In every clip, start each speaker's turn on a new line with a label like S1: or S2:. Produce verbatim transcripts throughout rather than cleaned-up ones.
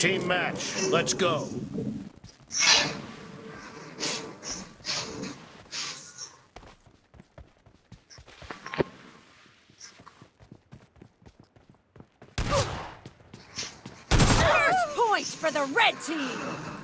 S1: Team match. Let's go.
S2: First point for the red team.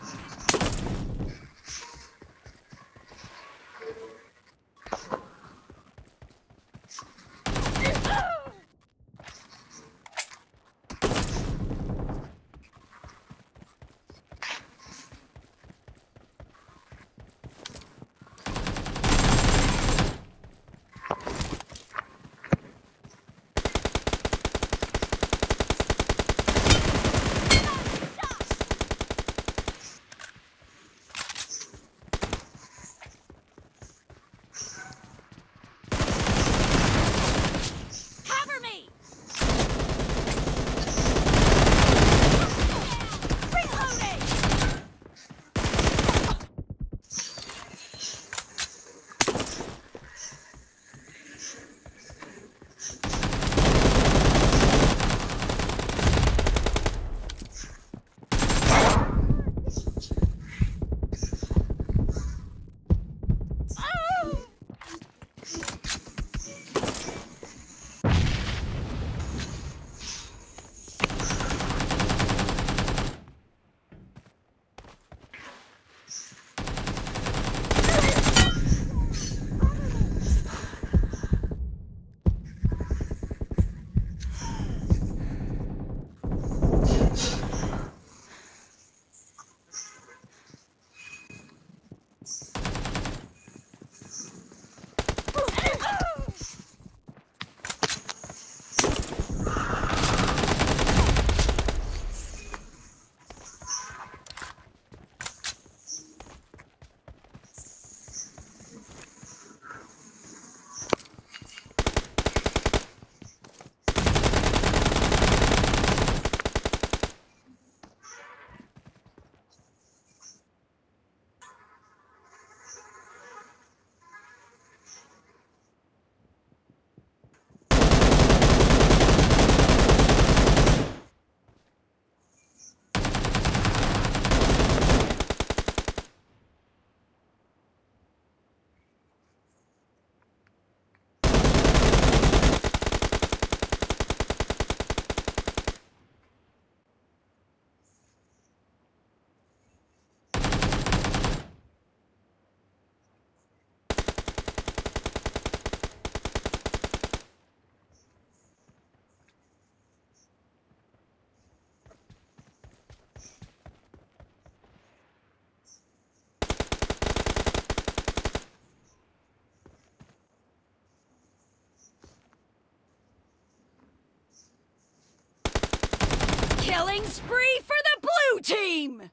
S2: Killing spree for the blue team!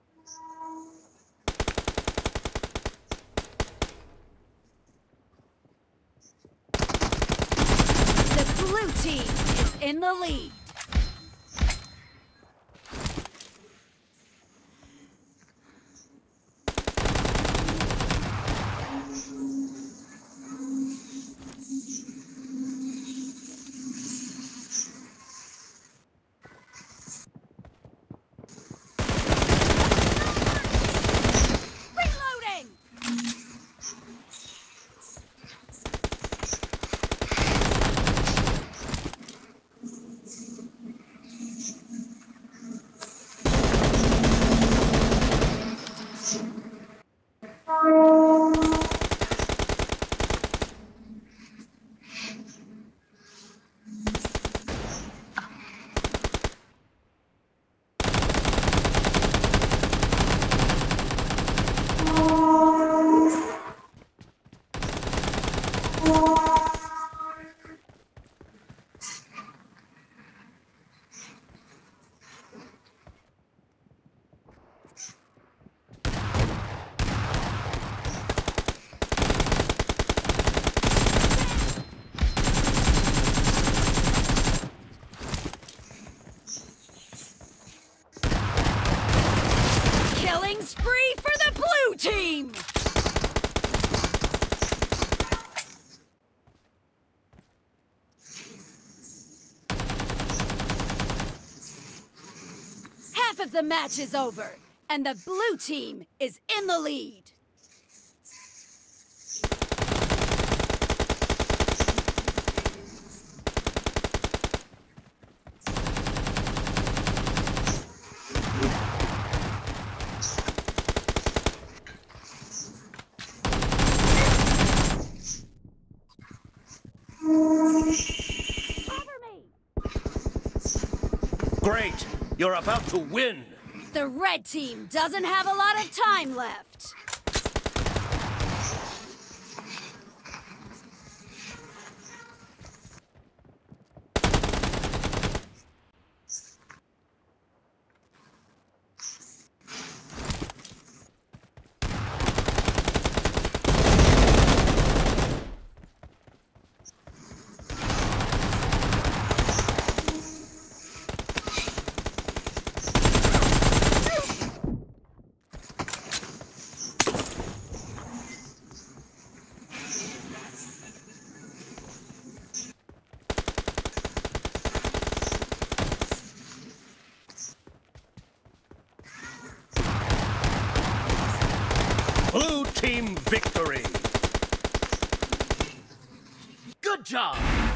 S2: The blue team is in the lead. of the match is over, and the blue team is in the lead.
S1: Great! You're about to win!
S2: The red team doesn't have a lot of time left.
S1: Blue team victory! Good job!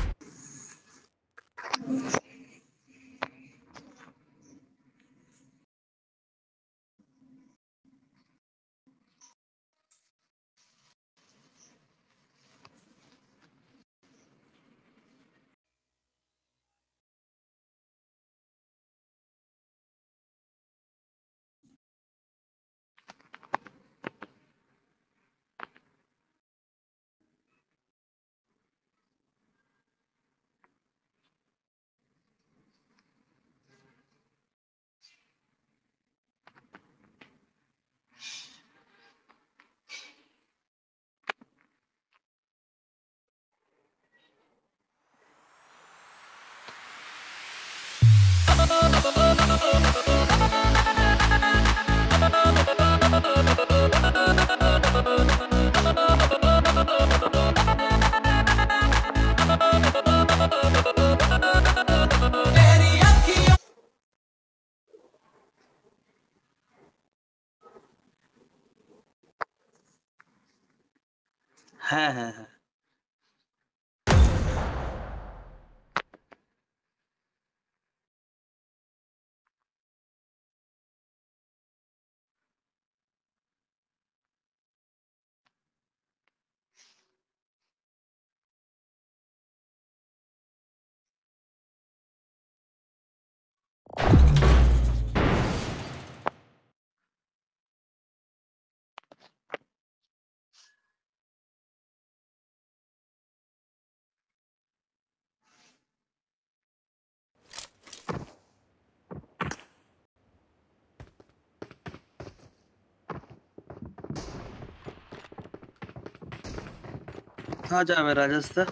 S3: হ্যাঁ হ্যাঁ হ্যাঁ कहाँ जावे Rajasthan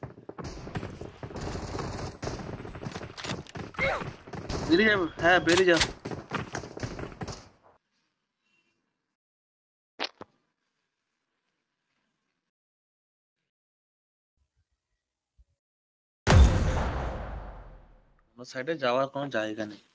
S3: berry जा है berry जा उस साइडे जावा कौन जाएगा नहीं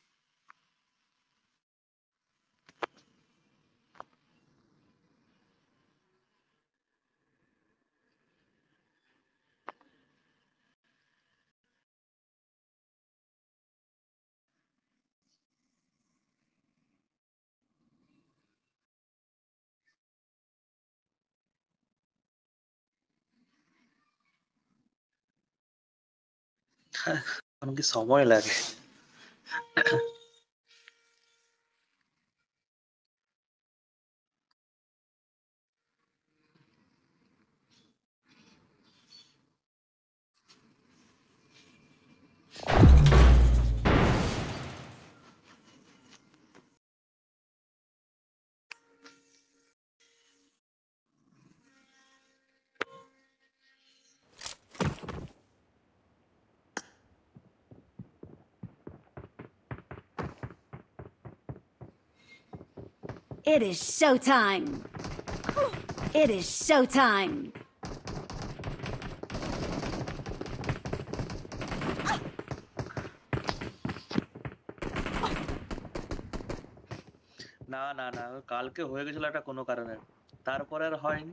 S3: उनकी समय लगे
S2: It is showtime. It is showtime.
S3: না না না কালকে হয়ে গেছিল একটা কোনো কারণে, তারপরে আর হয়নি।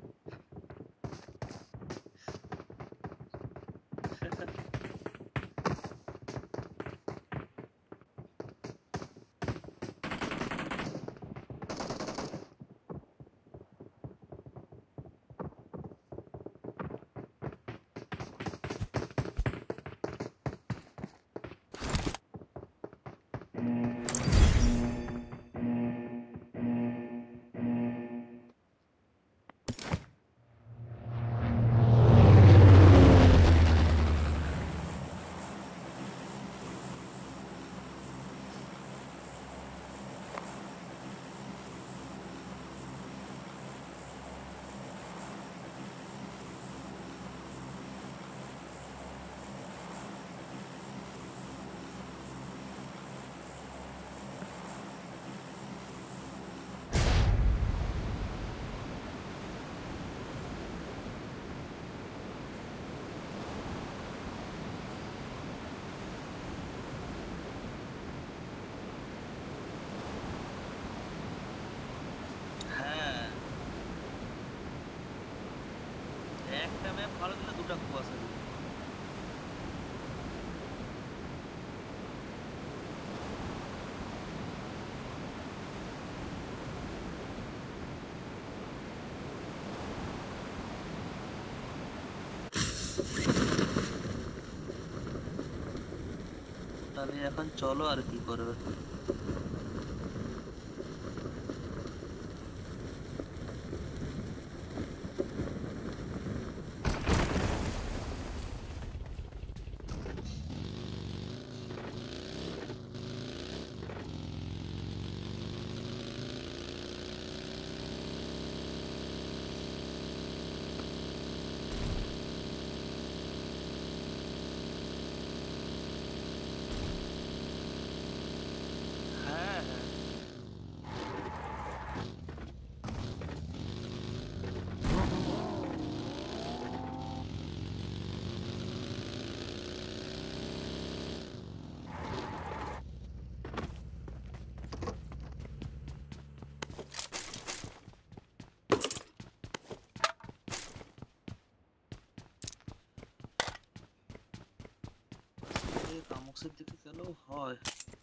S3: হ্যাঁ, একটা ম্যাপ ভালো দিলে দুটা কুয়াশা দিবে। তাহলে এখন চলো আর কি করবে। হ্যাঁ হ্যাঁ, এই কামক্সের দিকে গেলেও হয়।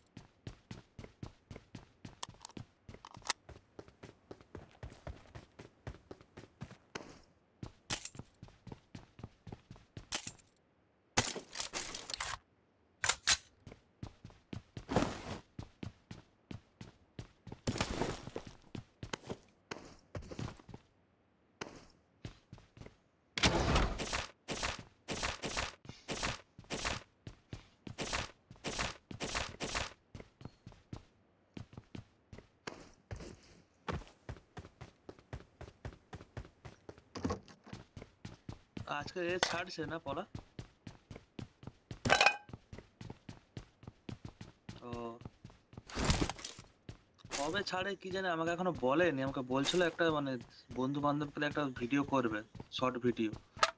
S3: আজকে এ ছাড়ছে না পড়া। ও কবে ছাড়ে কি জানি, আমাকে এখনো বলেনি। আমাকে বলছিল একটা মানে বন্ধু বান্ধব পেলে একটা ভিডিও করবে, শর্ট ভিডিও।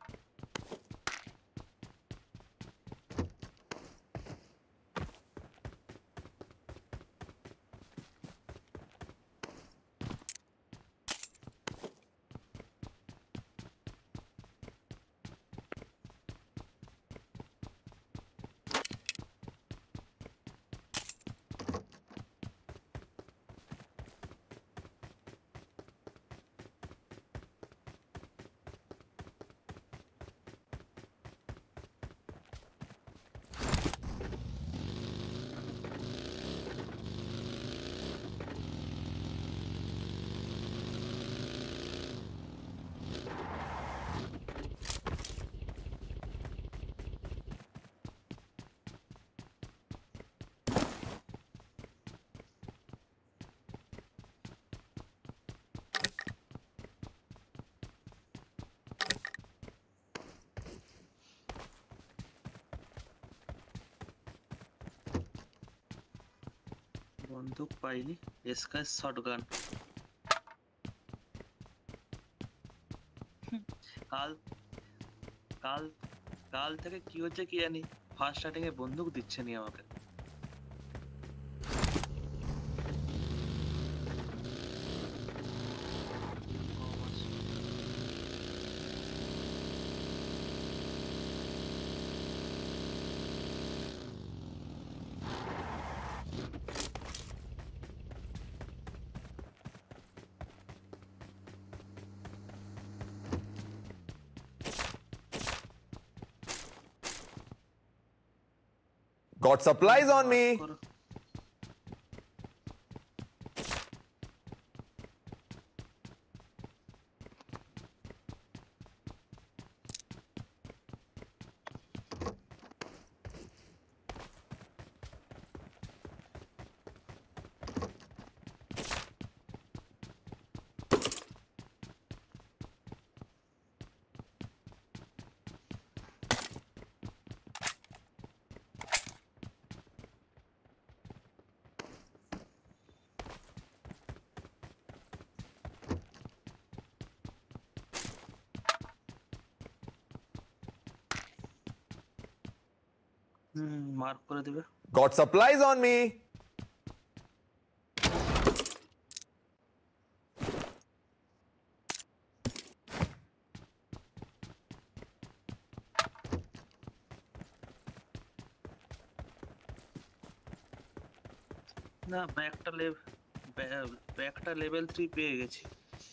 S3: বন্দুক পাইনি, এসকাই শটগান। কাল কাল কাল থেকে কি হচ্ছে কি জানি, ফার্স্ট স্টার্টিং এ বন্দুক দিচ্ছে নি আমাকে।
S4: Got supplies on me.
S3: করো। হুম মার্ক করে দিবে।
S4: Got supplies on me.
S3: না ব্যাগটা লেভ ব্যাগটা লেভেল থ্রি পেয়ে গেছি।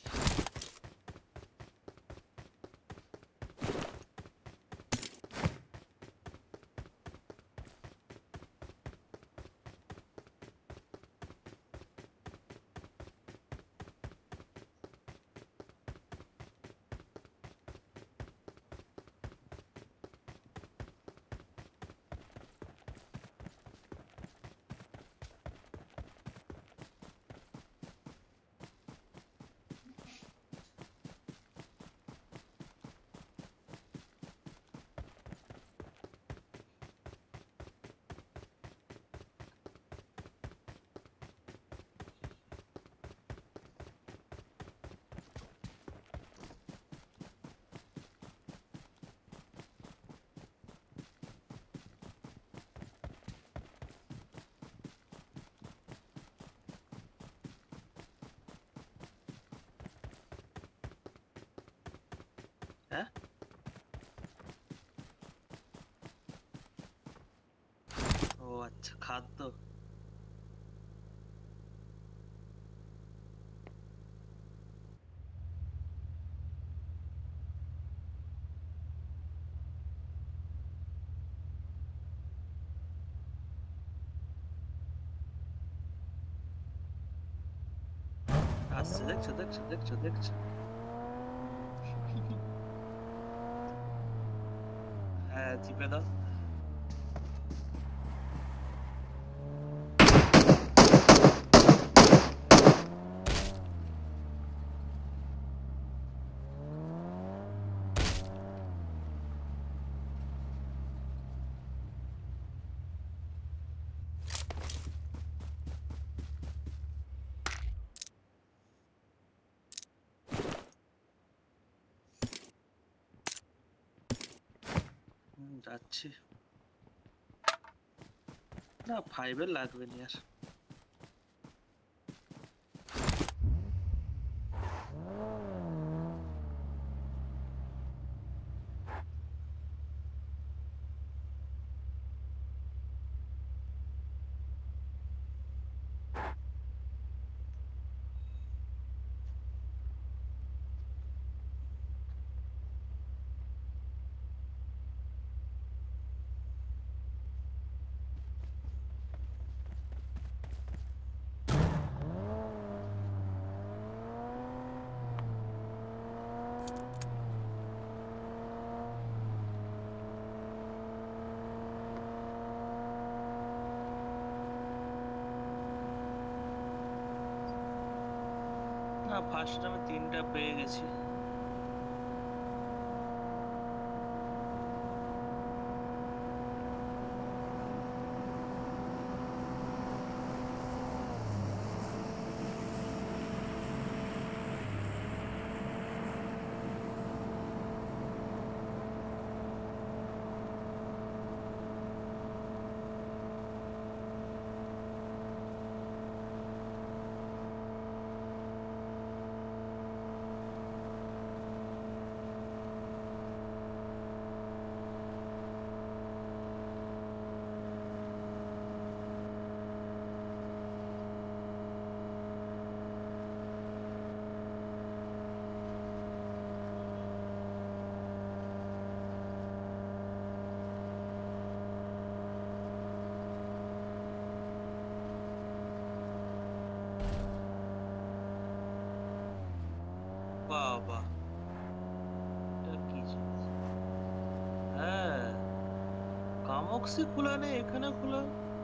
S3: হ্যাঁ ও আচ্ছা খাদ্য। আসছে দেখছো দেখছো দেখছো দেখছো হ্যাঁ চিপে দাও। হুম, যাচ্ছি। না ফাইভের লাগবে নি আর। না ফার্স্ট আমি তিনটা পেয়ে গেছি। বক্সে খোলা নেই, এখানে খোলা।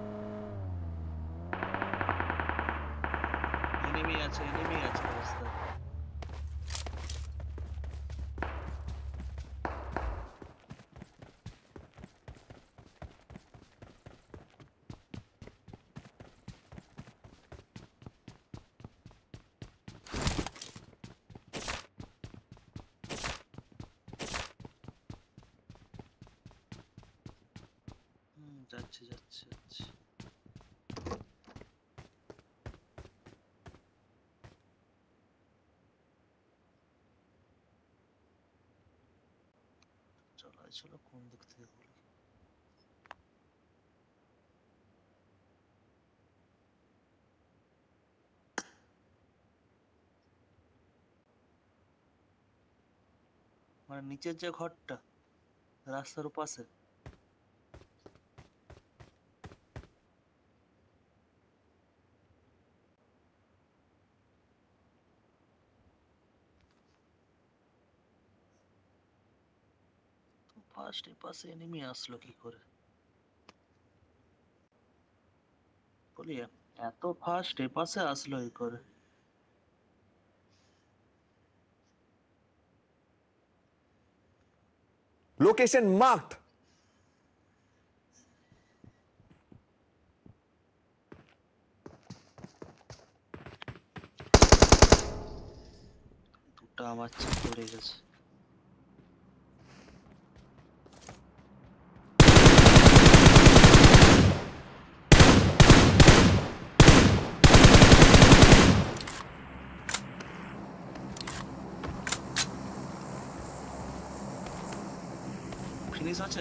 S3: এনিমি আছে, এনিমি আছে রাস্তায়। হুম, যাচ্ছে যাচ্ছে যাচ্ছে। চলাই চলো, কোন দিক থেকে বলি। মানে নিচের যে ঘরটা রাস্তার পাশে, ফার্স্ট এ পাশে এনিমি আসলো কি করে বলি, এত ফার্স্ট এ পাশে আসলো কি করে?
S4: Location marked.
S3: দুটো আমার পড়ে গেছে। ফিনিশ আছে?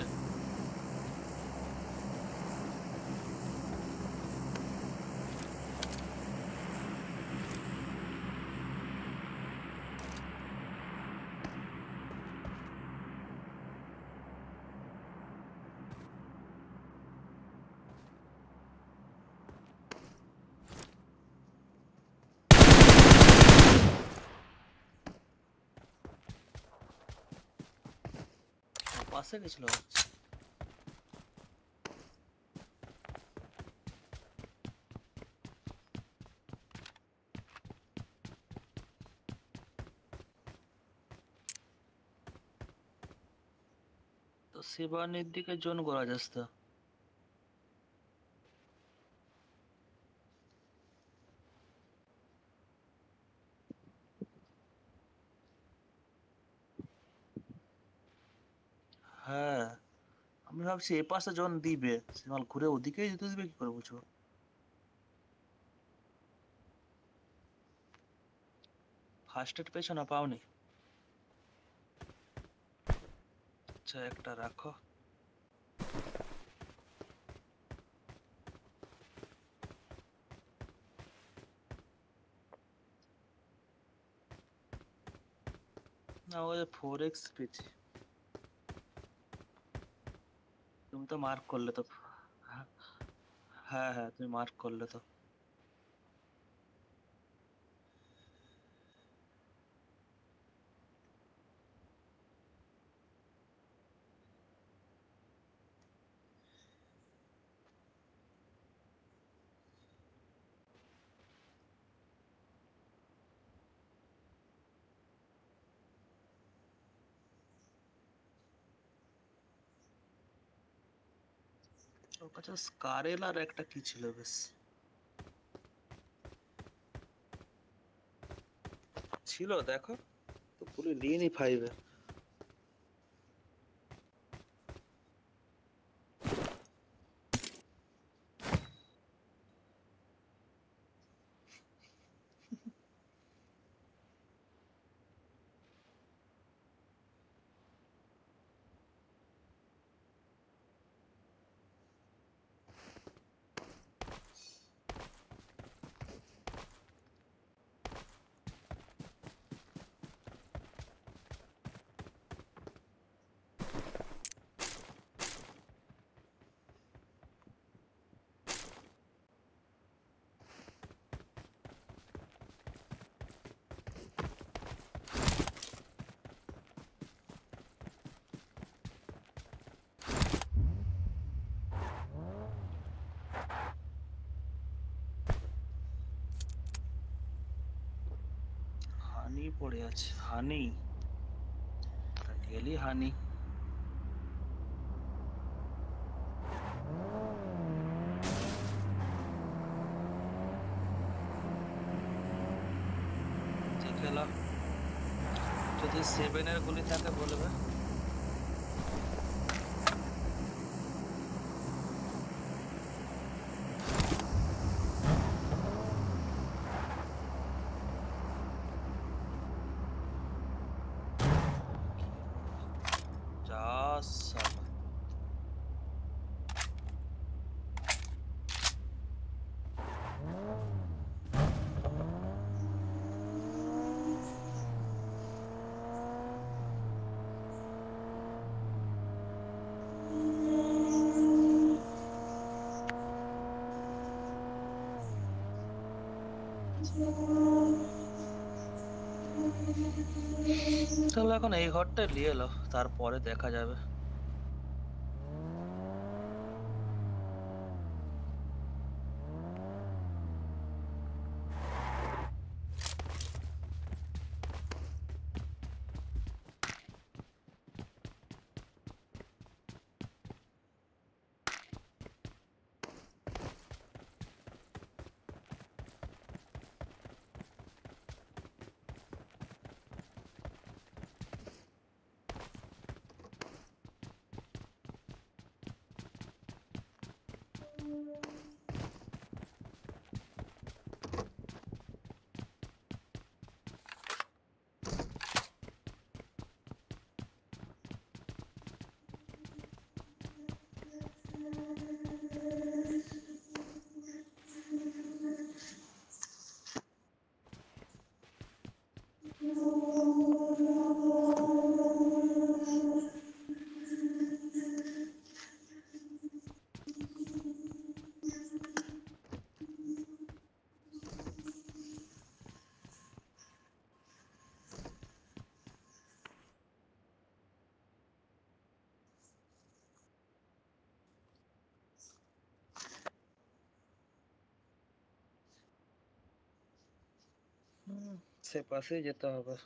S3: পাশে গেছিল। তো শিবানীর দিকে জোন করা যাচ্ছে। হ্যাঁ, আমি ভাবছি এ পাশে জন দিবে, সিমাল ঘুরে ওদিকেই যেতে দিবে কি করে বুঝবো? ফার্স্ট এড পেয়েছো না পাওনি? আচ্ছা, একটা রাখো। না, ওই ফোর এক্স পেয়েছি। তুমি তো মার্ক করলে তো। হ্যাঁ হ্যাঁ, তুমি মার্ক করলে তো। ওর কাছে স্কারেল আর একটা কি ছিল বেশ, ছিল দেখো তো, পুরো লিনি ফাইভে। পড়ে আছে? Honey, really honey. খেলা যদি সেভেনের গুলি থাকে বলবে। যা সালা। তাহলে এখন এই ঘরটা নিয়ে এলো, তারপরে দেখা যাবে। সে পাশেই যেতে হবে।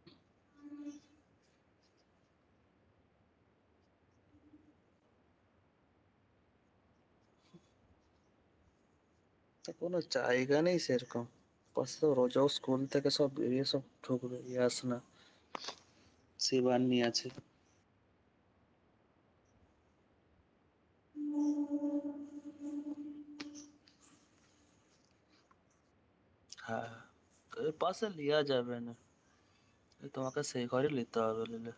S3: তো কোনো জায়গা নেই সেরকম। পাশে তো রোজাও স্কুল থেকে সব বেরিয়ে সব ঢুকবে, ইয়াস না শিবান্নি আছে। হ্যাঁ, এর পাশে লিয়া যাবে না, এই তোমাকে সেই ঘরে নিতে হবে নিলে।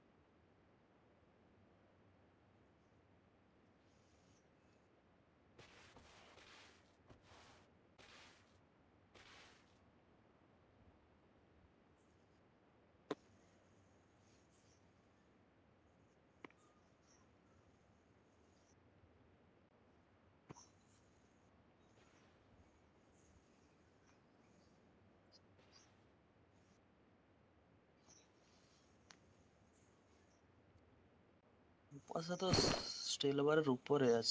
S3: পাশে তো স্টিল বারের উপরে আছে।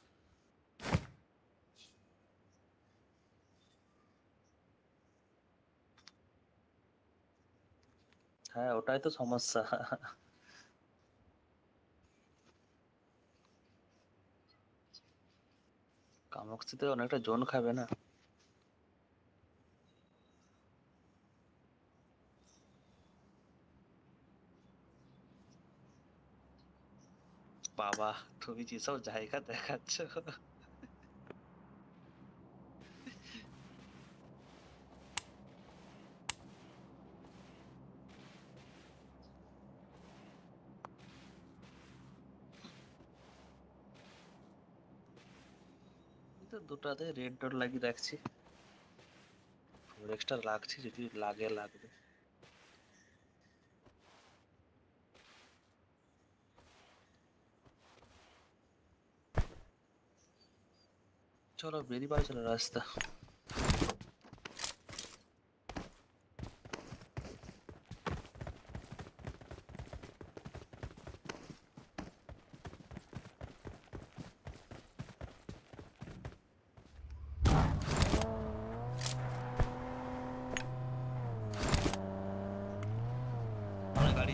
S3: হ্যাঁ, ওটাই তো সমস্যা। কামক্সিতে অনেকটা জোন খাবে না। বাবা, তুমি যেসব জায়গা দেখাচ্ছ! এই তো দুটাতে রেড ডট লাগিয়ে রাখছি, ফোর এক্সট্রা লাগছে, যদি লাগে লাগবে। চলো বেরিয়ে পাই, চলো রাস্তা।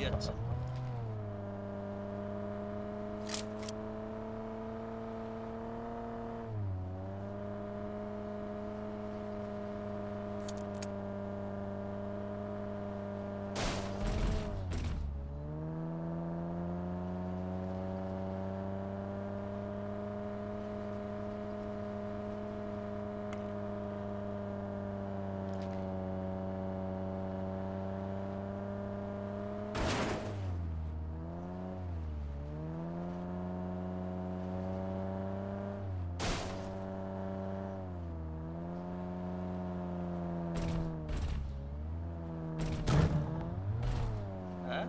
S5: যাচ্ছে। হ্যাঁ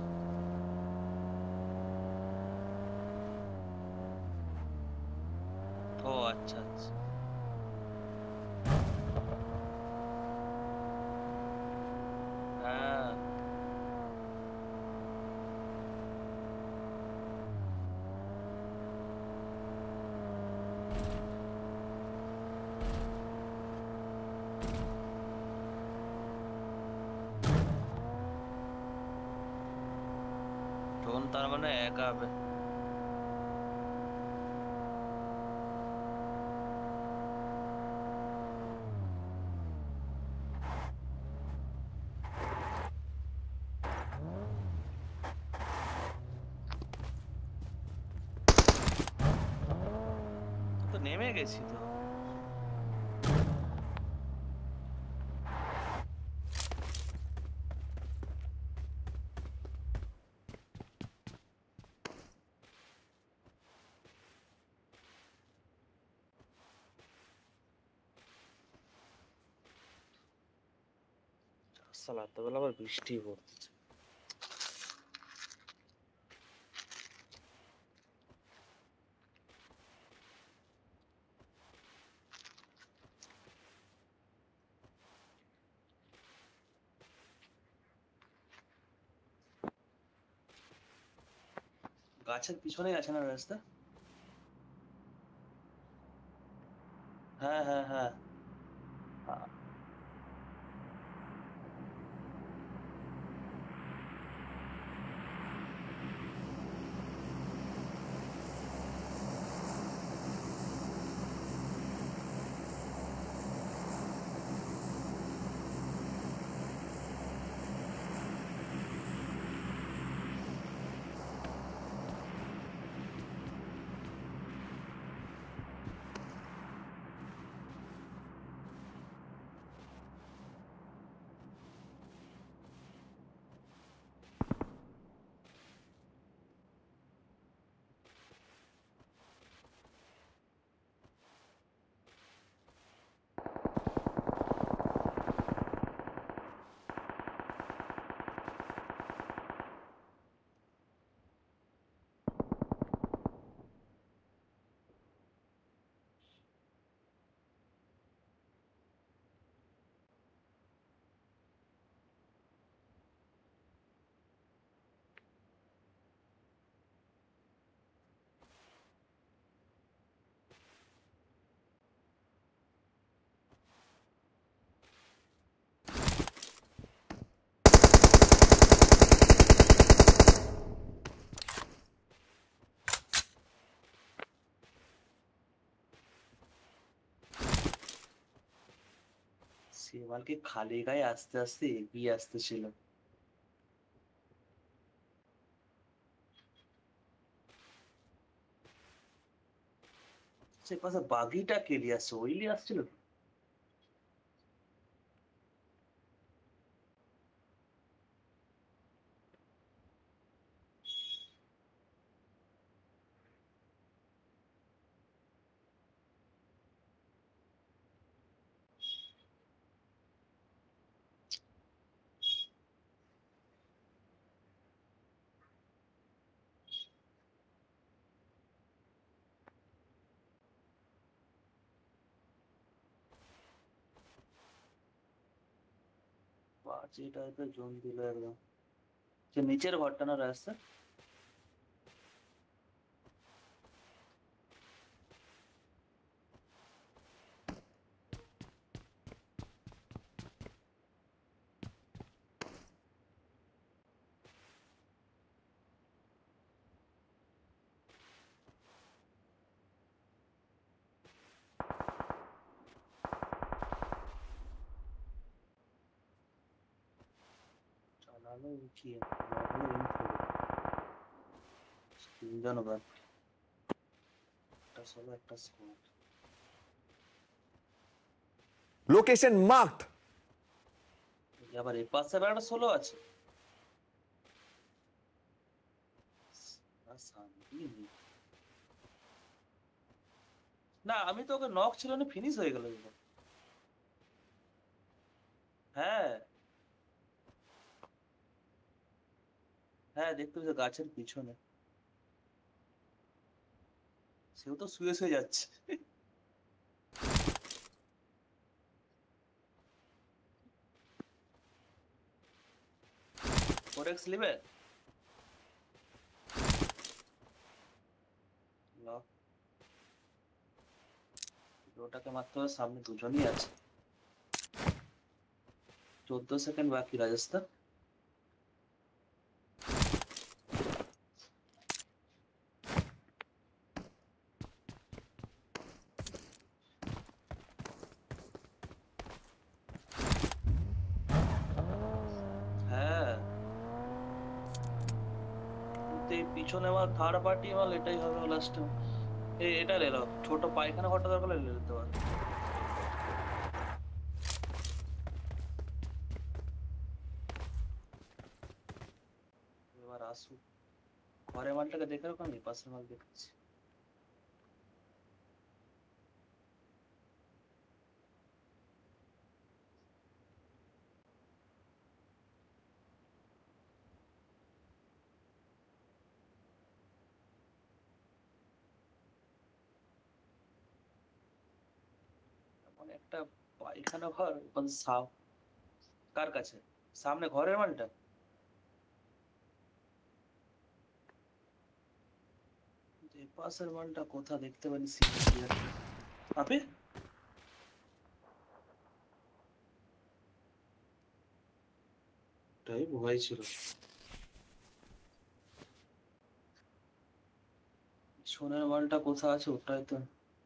S5: ও আচ্ছা আচ্ছা। হ্যাঁ ড্রোন তার মানে একা হবে। তো নেমে গেছি তো।
S3: সালা এতবেলা আবার বৃষ্টি পড়ছে।
S5: গাছের পিছনেই আছে না রাস্তা? হ্যাঁ হ্যাঁ হ্যাঁ। আ- সেমালকে খালি গায়ে আস্তে আস্তে এগিয়ে আসতেছিল। সে পাশে বাগিটা কে নিয়ে আসছে? ওই নিয়ে আসছিল তো? বাজে টাইপের জোন দিল একদম। সে নিচের ঘরটা না রাস্তা? কি নর্মাল ইনফো তিনজন ওভার একটা সোলো একটা স্কোয়াড
S4: Location marked.
S5: আবার এই পাশে আবার একটা সোলো আছে আর শান্তি নেই। না আমি তো ওকে নক ছিল না ফিনিশ হয়ে গেল এবার। হ্যাঁ হ্যাঁ দেখতে পাচ্ছি গাছের পিছনে সেও তো শুয়ে শুয়ে যাচ্ছে ফোর এক্স নেবে নাও। ওটাকে মারতে হবে সামনে দুজনই আছে চোদ্দ সেকেন্ড বাকি রাজস্থান হ্যাঁ কিন্তু এই পিছনে আমার থার্ড পার্টি মাল এটাই হবে লাস্ট এই এটা লে নাও ছোট পায়খানা ঘরটা দরকার হলে নিতে পারো এবার আসুক ঘরে মালটাকে দেখে রাখো আমি পাশের মাল দেখছি এমন একটা পায়খানা ঘর ওখানে সাপ কার কাছে সামনে ঘরের মালটা কিন্তু এই পাশের মালটা কোথা দেখতে পারি সিরিয়াসলি আপে তাই ভয় ছিল সোনার মালটা কোথা আছে ওটাই তো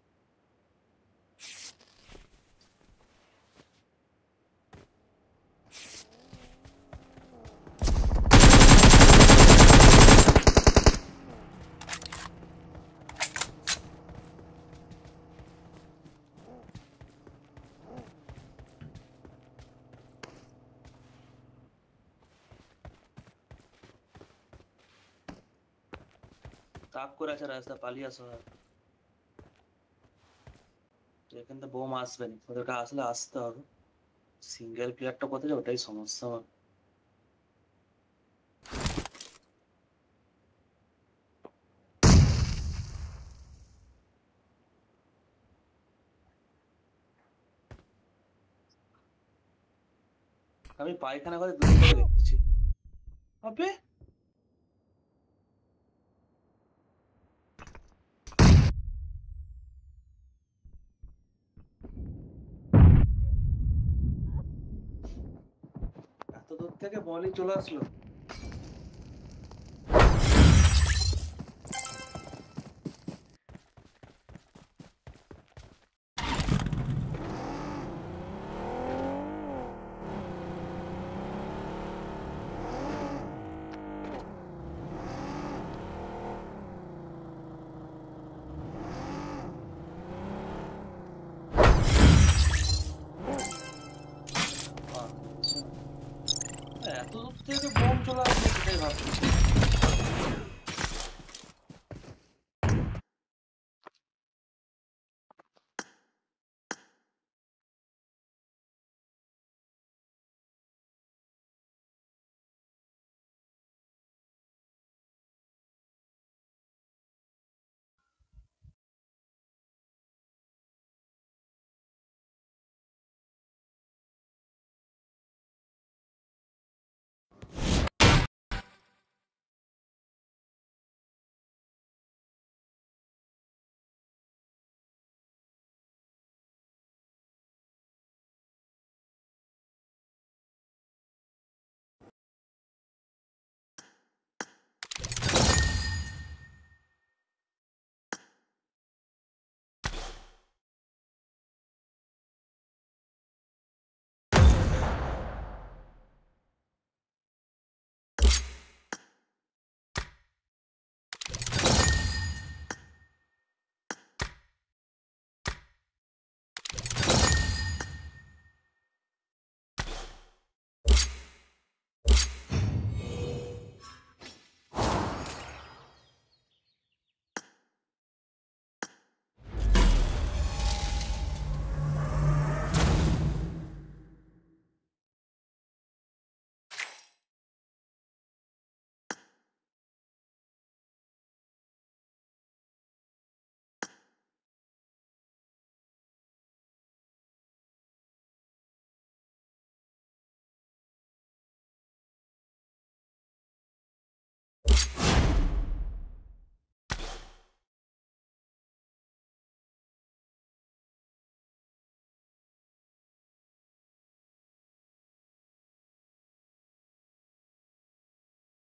S5: তাক করে আছে রাস্তা পালিয়ে আসো এখান থেকে বোম আসবে না ওদেরকে আসলে আসতে হবে সিঙ্গেল প্লেয়ারটা কোথায় যায় ওটাই সমস্যা আমার আমি পায়খানা ঘরে দূরে থেকে দেখতেছি আবে এত দূর থেকে বলই চলে আসলো এত দূর থেকে বোম চলে আসলো সেটাই ভাবছি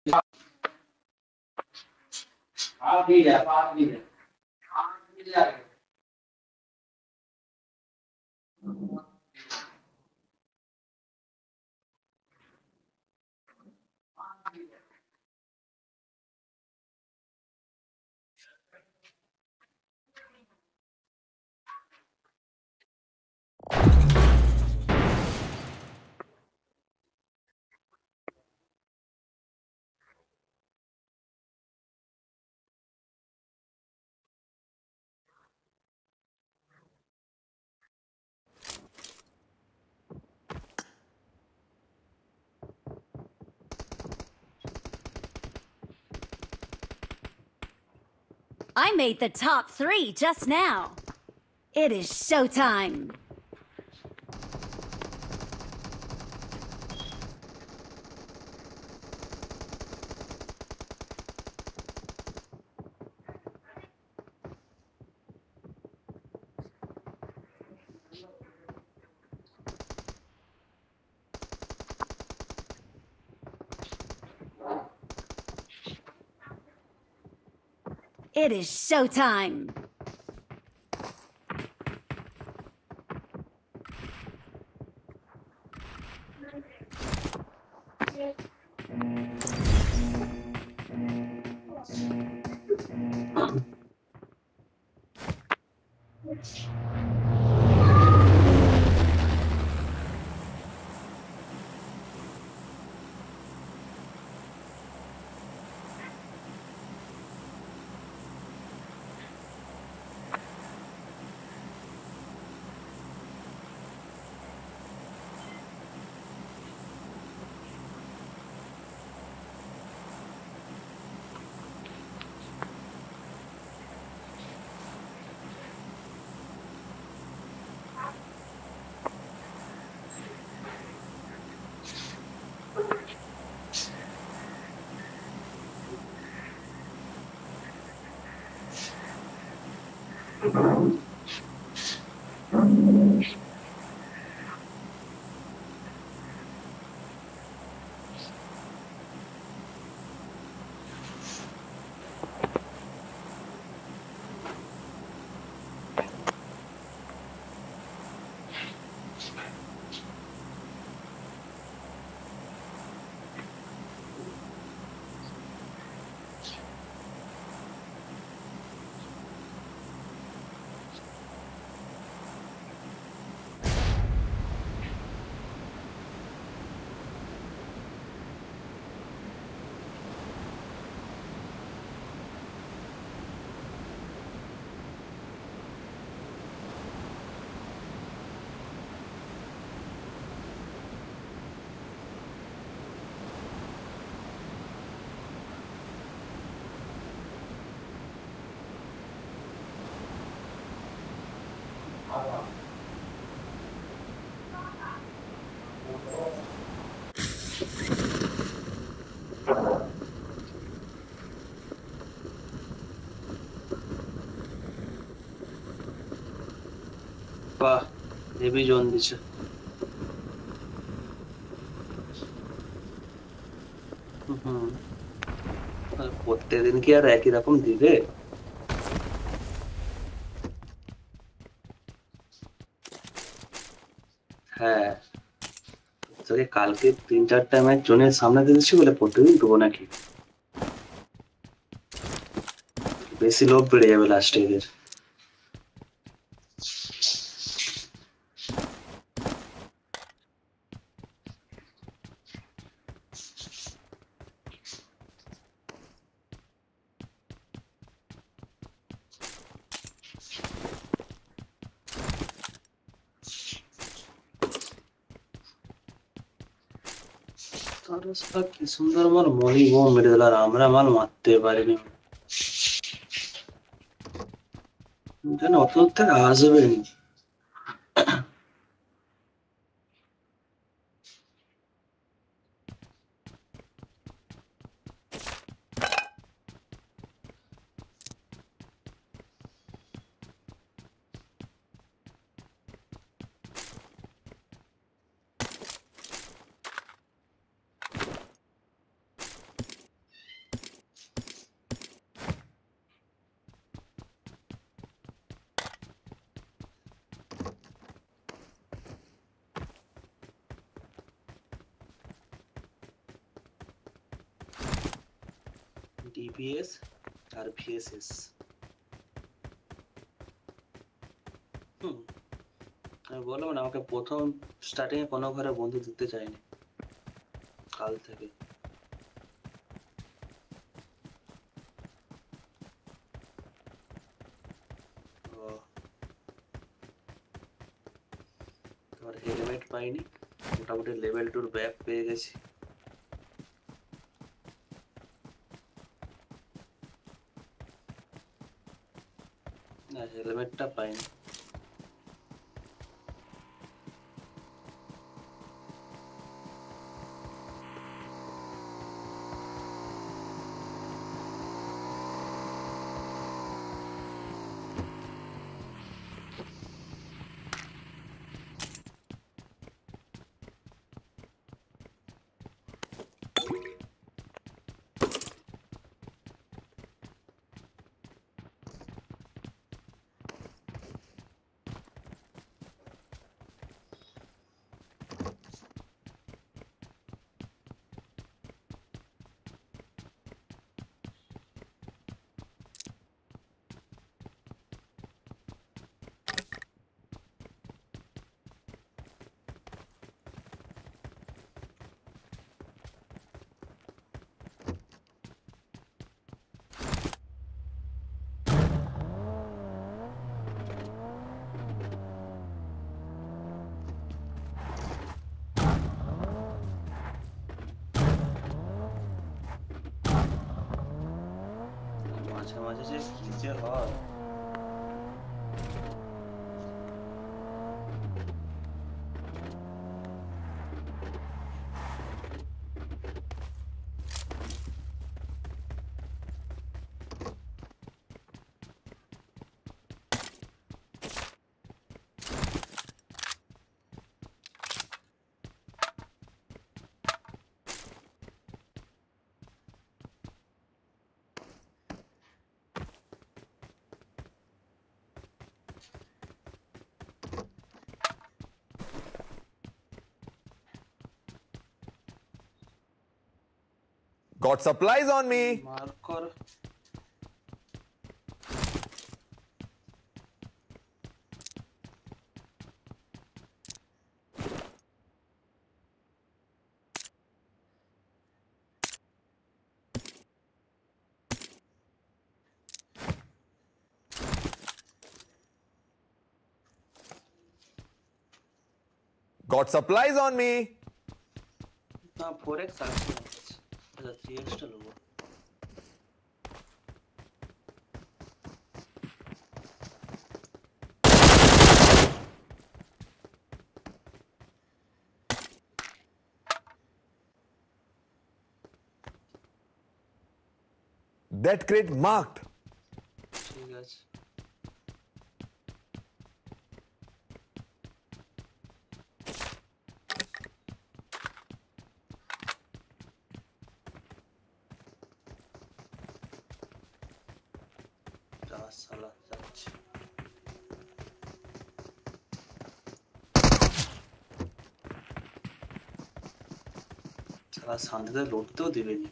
S2: I made the top three just now. It is showtime. It is showtime.
S5: বাহ, হেভি জোন দিছে। হুম, প্রত্যেকদিন কি আর একই রকম দিবে? হ্যাঁ, তোকে কালকে তিন চারটা ম্যাচ জোনের সামনে দিয়েছি বলে প্রত্যেকদিন দেবো নাকি? বেশি লোভ বেড়ে যাবে লাস্টে এদের। কি সুন্দর মাল মলি বোম মেরে দিল আর আমরা মাল মারতে পারিনি। যেন অত দূর থেকে আসবেনি। টিপিএস আর ভিএসএস। হুম, আমি বললাম না, আমাকে প্রথম স্টার্টিং এ কোনো ঘরে বন্ধু দিতে চাইনি, কাল থেকে। তোমার হেলমেট পাইনি, মোটামুটি লেভেল টুর ব্যাগ পেয়ে গেছি। না, হেলমেটটা পাইনি। মাঝে মাঝে যে কি যে হয়।
S4: Got supplies on me.
S5: Mark কর।
S4: Got supplies on me.
S5: না, ফোর এক্স আছে আমার কাছে। আচ্ছা, থ্রি এক্সটা নেবো।
S4: That crate marked.
S5: ঠিক আছে। যা শালা, যাচ্ছে। শালা শান্তিতে লড়তেও দিবেনি।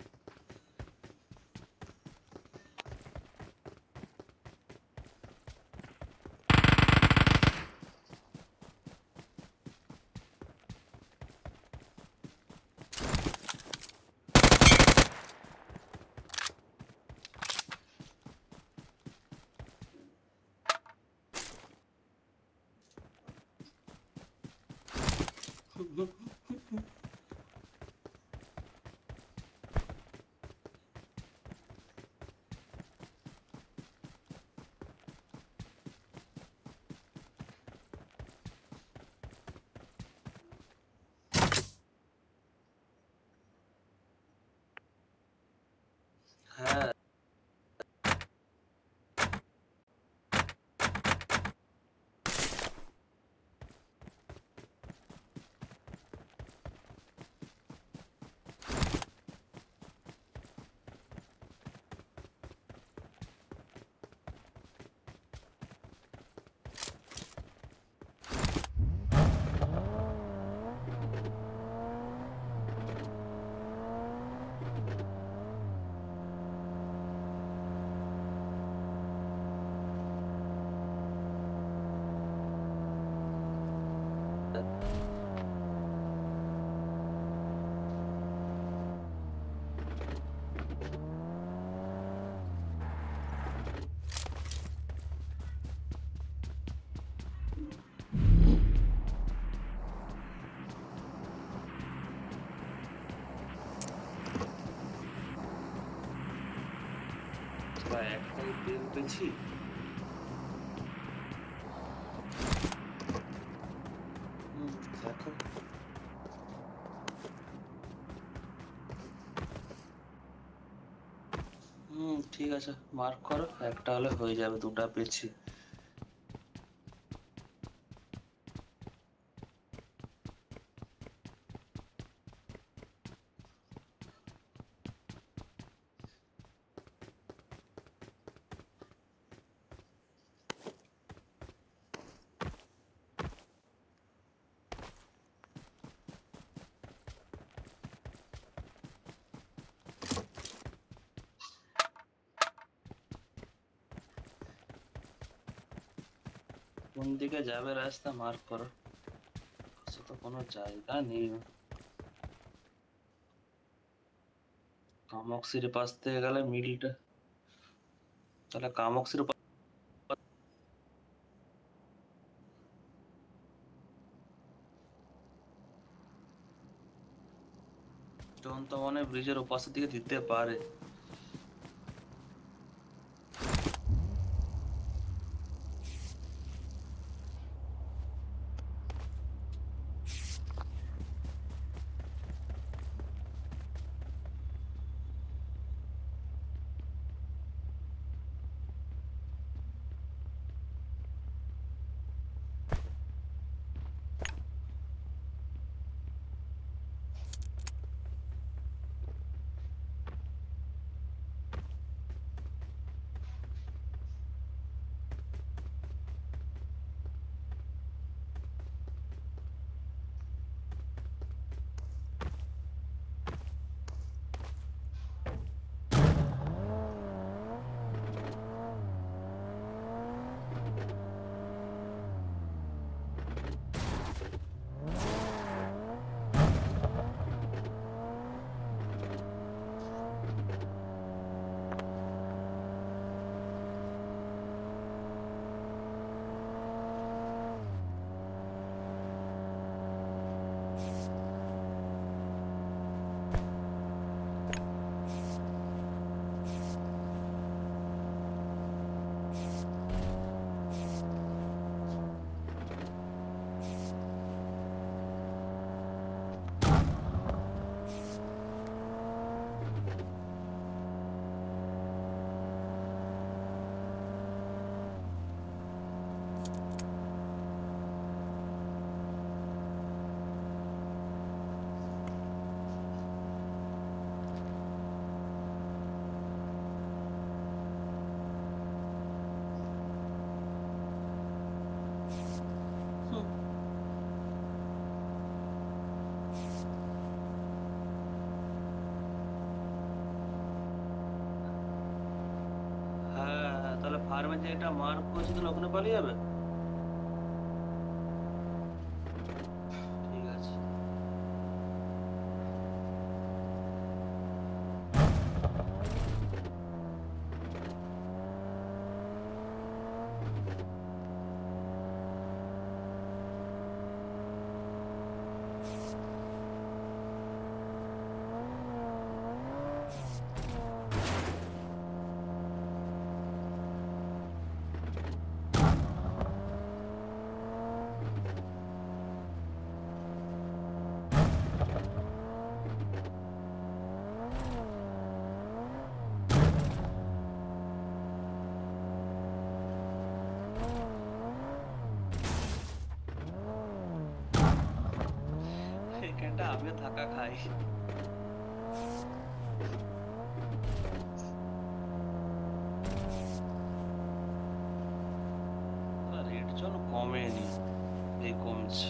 S5: হ্যাঁ, পেয়েছি। হুম, দেখো হুম ঠিক আছে, মার্ক করো, একটা হলে হয়ে যাবে, দুটা পেয়েছি। কোন দিকে যাবে রাস্তা মার্ক করো, সে তো কোনো জায়গা নেই। কামক্সির পাশ থেকে গেলে মিডলটা, তাহলে কামক্সির স্টোন তো মানে ব্রিজের ওপাশের দিকে দিতে পারে। হ্যাঁ, তাহলে ফার্মে যে একটা মার্ক করেছে তাহলে ওখানে পালিয়ে যাবে। ঠিক আছে। এখানটা আমিও থাকা খাই। রেড জোন কমেনি, এই কমছে।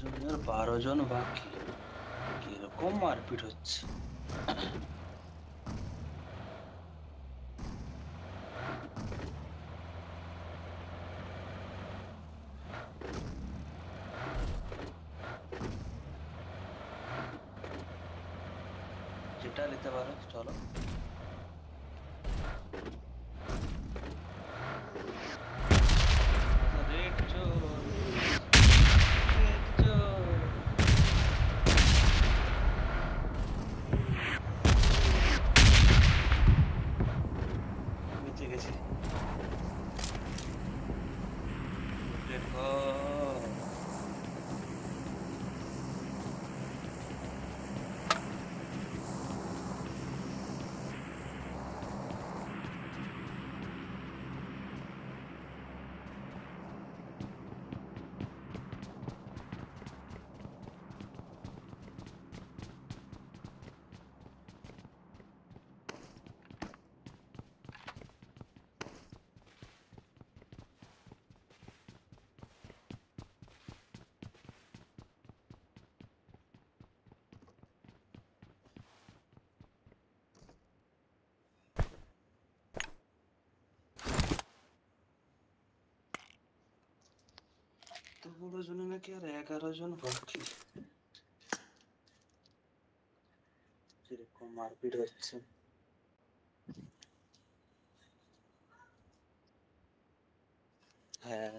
S5: জনের বারো জন বাকি, কিরকম মারপিট হচ্ছে। যেটা নিতে পারো চলো। Red zone, red zone. বেঁচে গেছি। রেড ঘর। তো বড় জনে নাকি আর এগারো জন বাকি। কিরকম মারপিট হচ্ছে। হ্যাঁ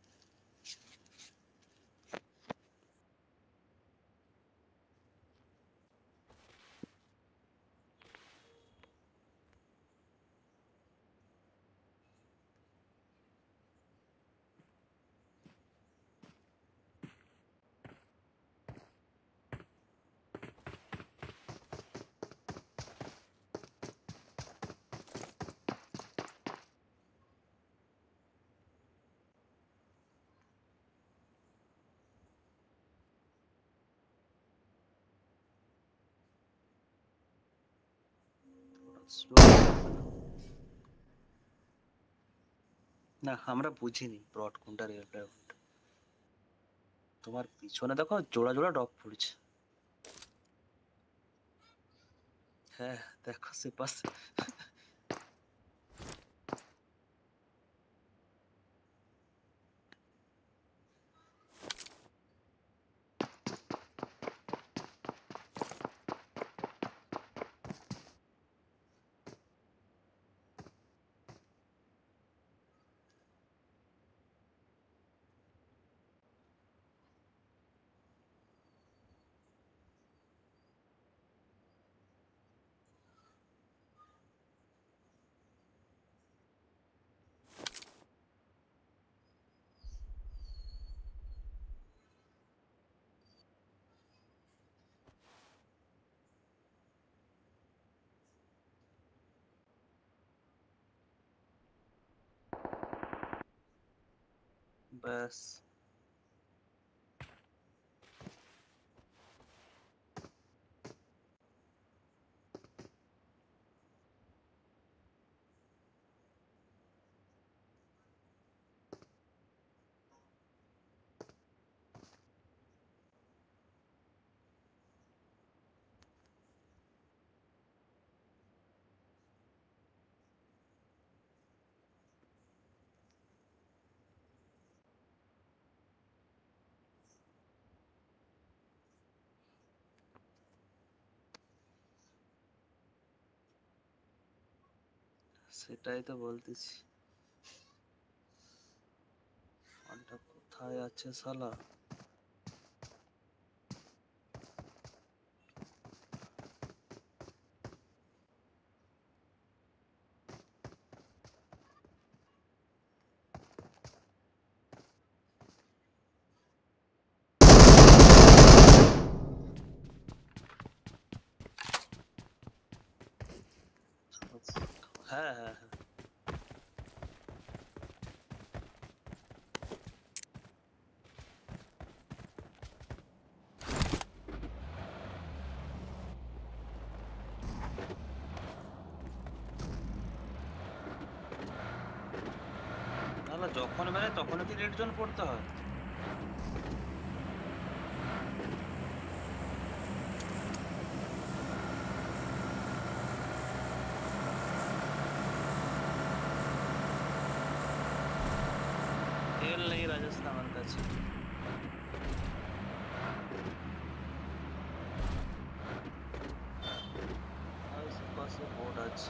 S5: না আমরা বুঝিনি ব্রড কোনটা রিয়েল প্লেয়ার কোনটা। তোমার পিছনে দেখো জোড়া জোড়া ডগ পড়ছে। হ্যাঁ দেখো সে পাশে। ব্যাস সেটাই তো বলতেছি। ফোনটা কোথায় আছে শালা? হ্যাঁ হ্যাঁ হ্যাঁ যখন মেরে তখন কি রেড জোন পড়তে হয়? তেল নেই রাজস্থান আমার কাছে। আশেপাশে বোর্ড আছে।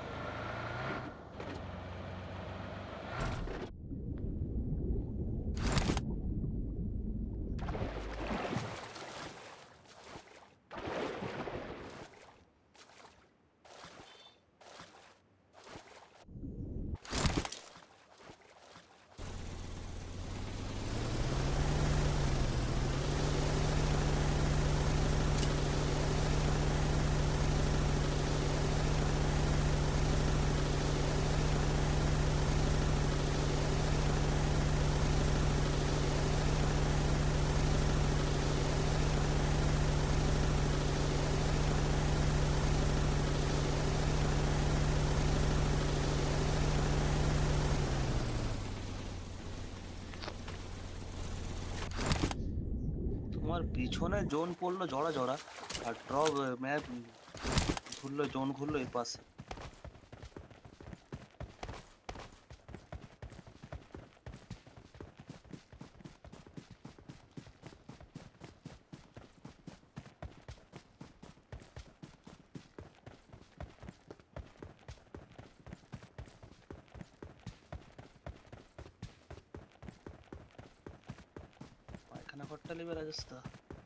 S5: তোমার পিছনে জোন পড়লো জড়া জড়া, আর ড্রপ ম্যাপ ঘুরলো, জোন ঘুরলো এই পাশে। পায়খানা ঘরটা নেবে রাজস্থান।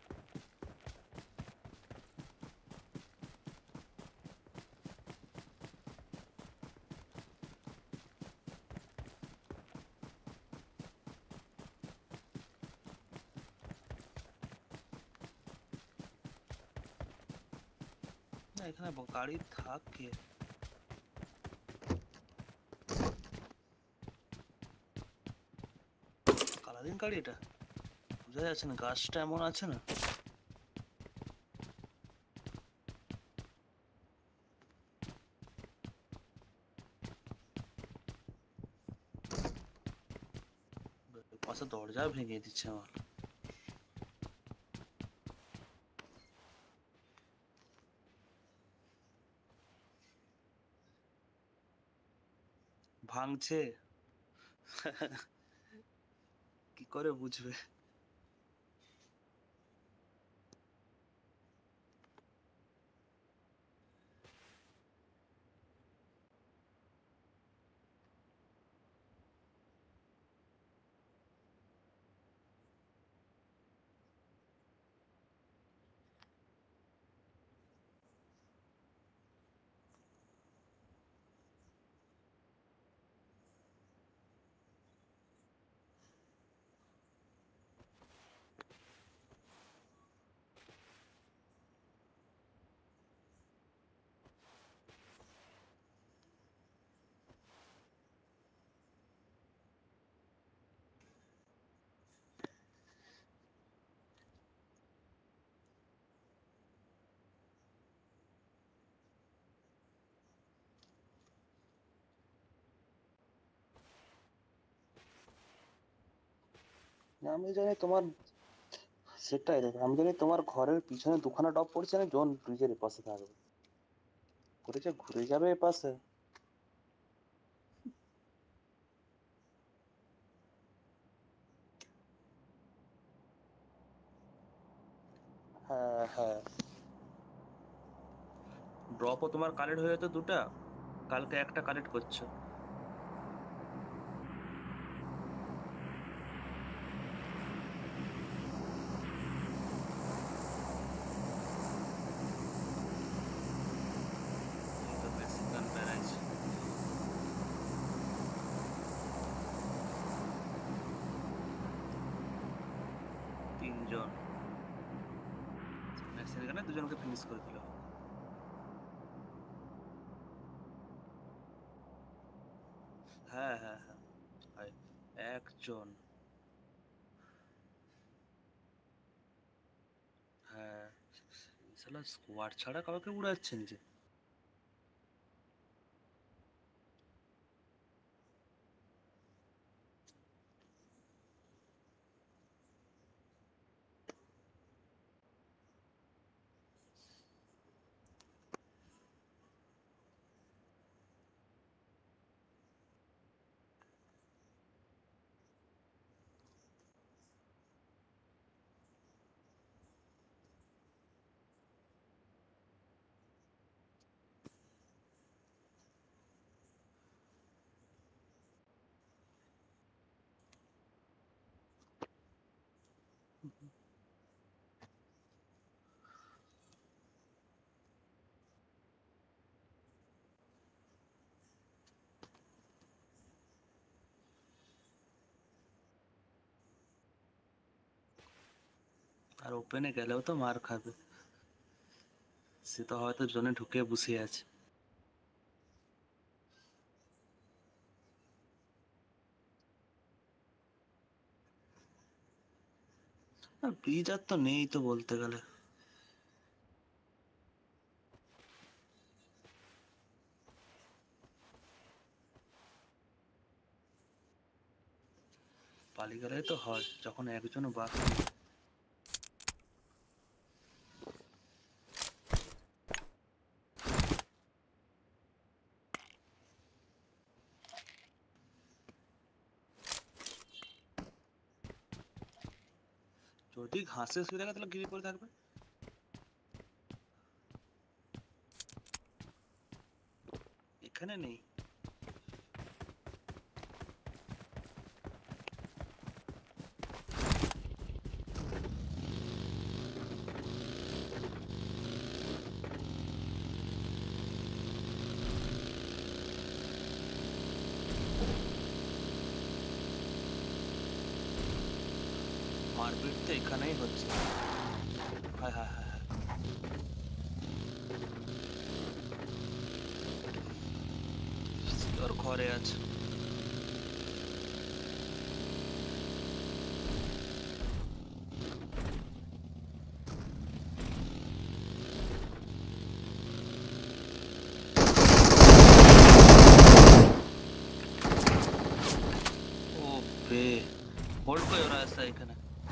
S5: না এখানে ব- গাড়ি থাকে। কালারিং গাড়ি এটা বোঝা যাচ্ছে না, গাছটা এমন আছে না। পাশে দরজা ভেঙে দিচ্ছে আমার। ভাঙছে কি করে বুঝবে? আমি জানি তোমার, সেটাই দেখো, আমি জানি তোমার ঘরের পিছনে দুখানা টপ পড়ছে, না জন ব্রিজের পাশে থাকবে, করে যে ঘুরে যাবে এ পাশে। হ্যাঁ হ্যাঁ, ড্রপও তোমার কালেক্ট হয়ে যেত দুটা, কালকে একটা কালেক্ট করছো। এই তো মেশিন গান ব্যারাজ। তিনজন মেশিন গানে দুজনকে ফিনিশ করে দিল। হ্যাঁ হ্যাঁ হ্যাঁ, ভাই একজন। হ্যাঁ, শালা স্কোয়াড ছাড়া কাউকে উড়াচ্ছেন যে।
S3: আর ওপেনে গেলেও তো মার খাবে, সে তো হয়তো জোনে ঢুকে বসে আছে। আর ব্রিজ আর তো নেই তো বলতে গেলে। পালিয়ে গেলেই তো হয়, যখন একজনও বাকি। যদি ঘাসে শুয়ে থাকে তাহলে গিরি পড়ে থাকবে। এখানে নেই। মারপিট তো এখানেই হচ্ছে। হায় হায় হায় হায়। ওর ঘরে আছে। ও বে, হোল্ড করে ওরা আছে এখানে।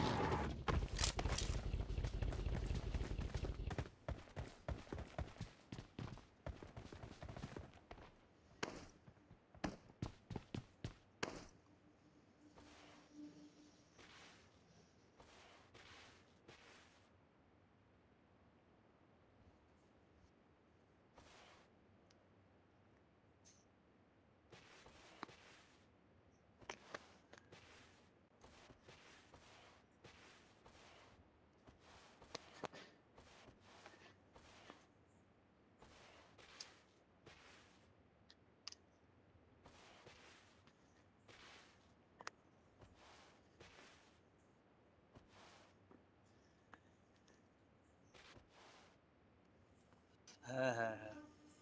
S3: হ্যাঁ হ্যাঁ হ্যাঁ।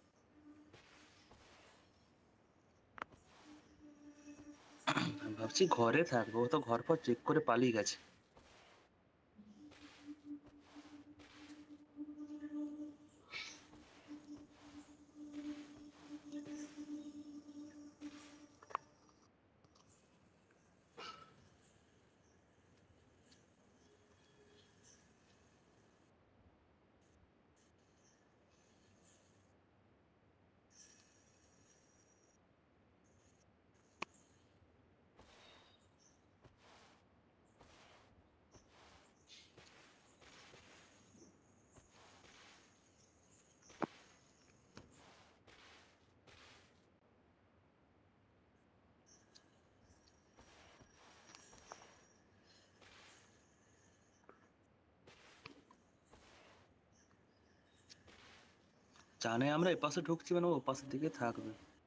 S3: আমি ভাবছি ঘরে থাকবো, ও তো ঘর পর চেক করে পালিয়ে গেছে। জানে আমরা এপাশে ঢুকছি মানে ও পাশের দিকে থাকবে।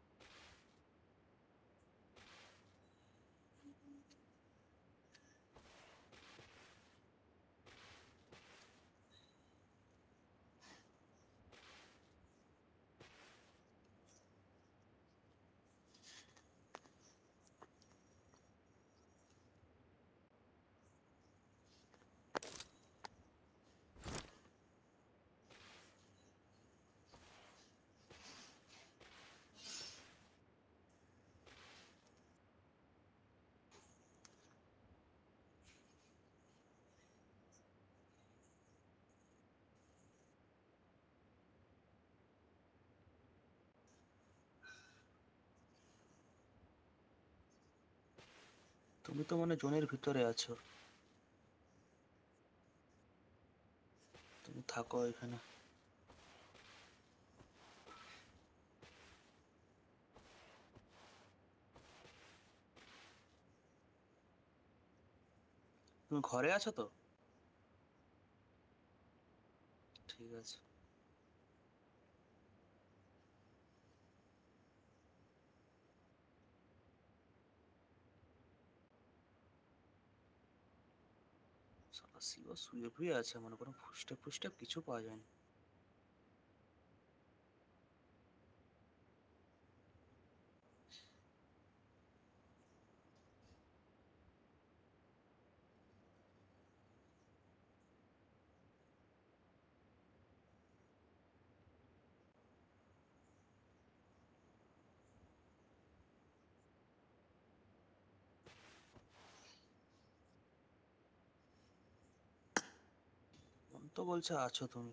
S3: তুমি তো মানে জোনের ভিতরে আছো, তুমি থাকো এখানে। তুমি ঘরে আছো তো? ঠিক আছে।
S5: সালা শিব শুয়ে শুয়ে আছে, মনে করো ফুস্টে ফুস্টে কিছু পাওয়া যায়নি। মন তো বলছে আছো তুমি।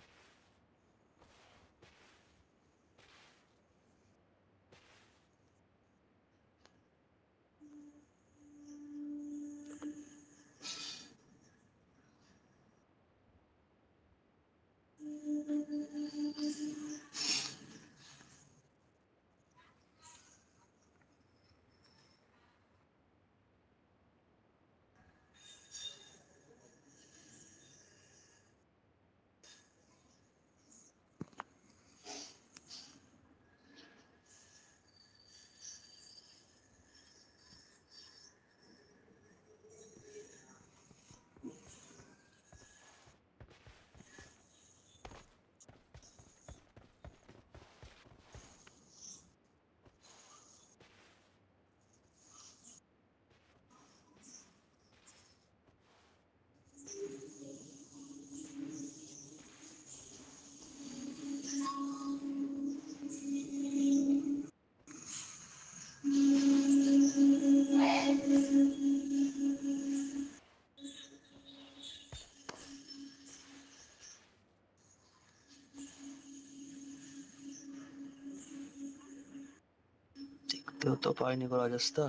S5: দেখতেও তো পাইনি গো রাজস্তা,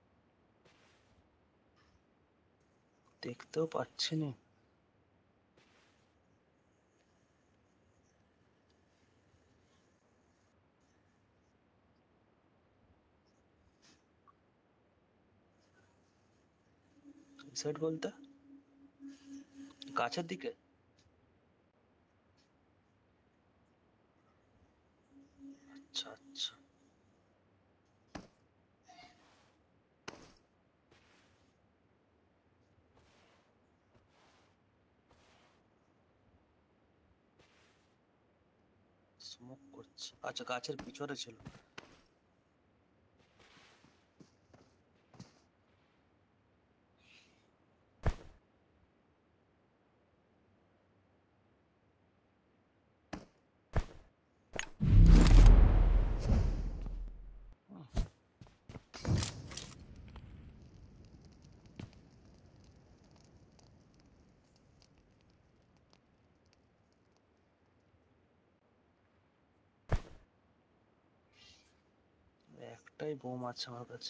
S5: দেখতেও পাচ্ছি না। সাইড বলতে গাছের দিকে? আচ্ছা আচ্ছা। স্মোক করছে, আচ্ছা গাছের পিছনে ছিল। একটাই বোম আছে আমার কাছে।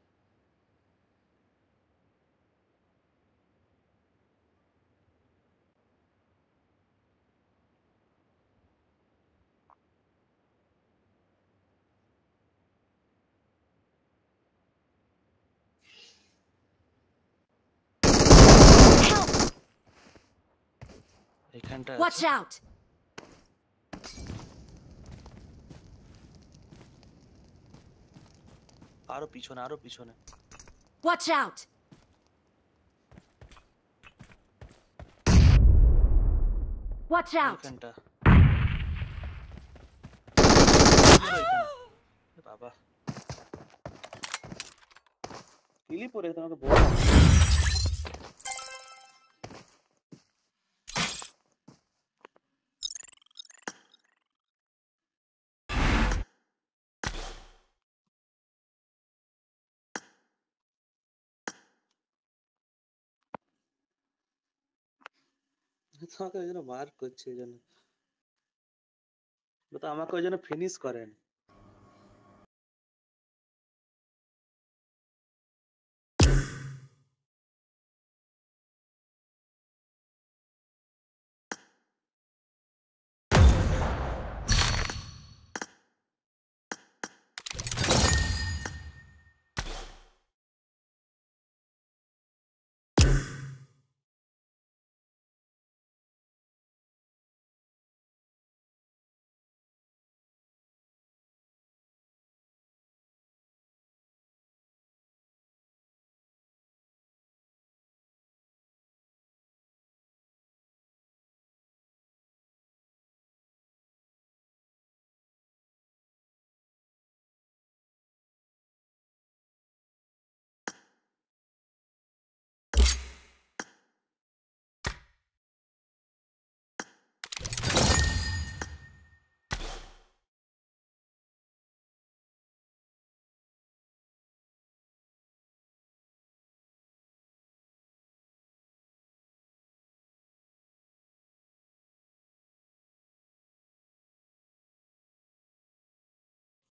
S5: এখানটা
S2: Watch
S5: আছে।
S2: out!
S5: আরো পিছনে, আরো পিছনে।
S2: Watch out! Watch out!
S5: এখানটা। বাবা কিলি পরে তোমাকে বল। তোমাকে ওই জন্য মার্ক করছে, ওই জন্য তো আমাকে ওই জন্য ফিনিশ করেন।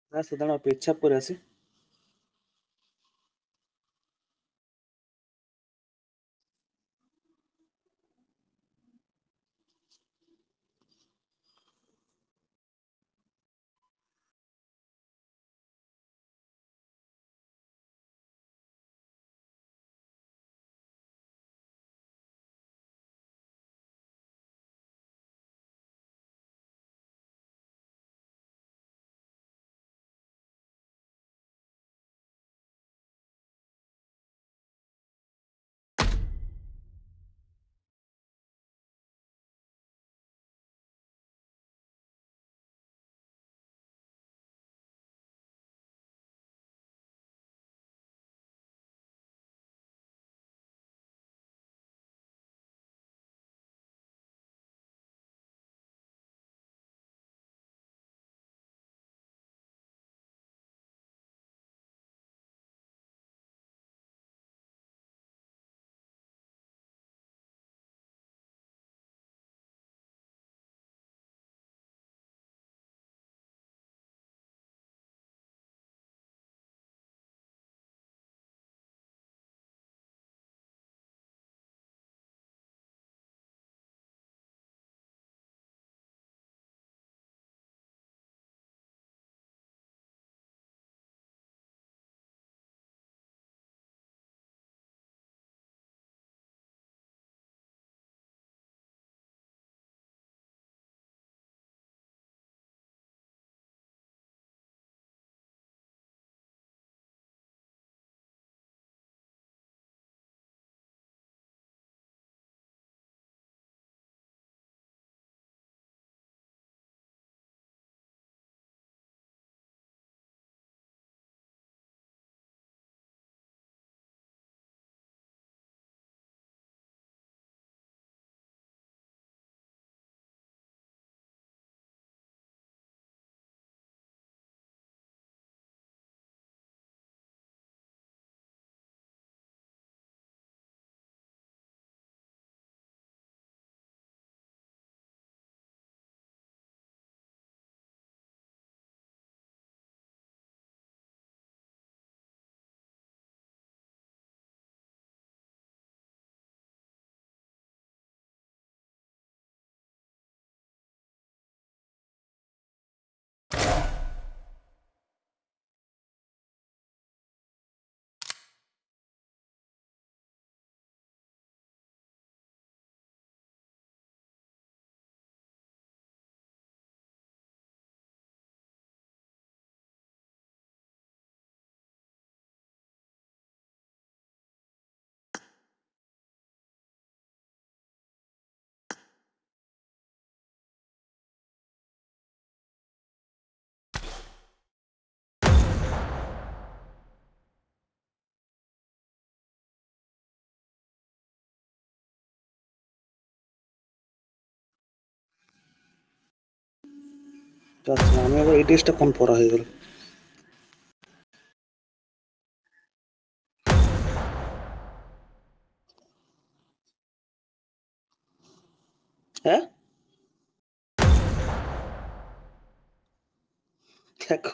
S5: আচ্ছা দাঁড়াও পেচ্ছাপ করে আসি। আচ্ছা আমি আবার এই টেস্টটা কোন পড়া হয়ে গেল। হ্যাঁ দেখো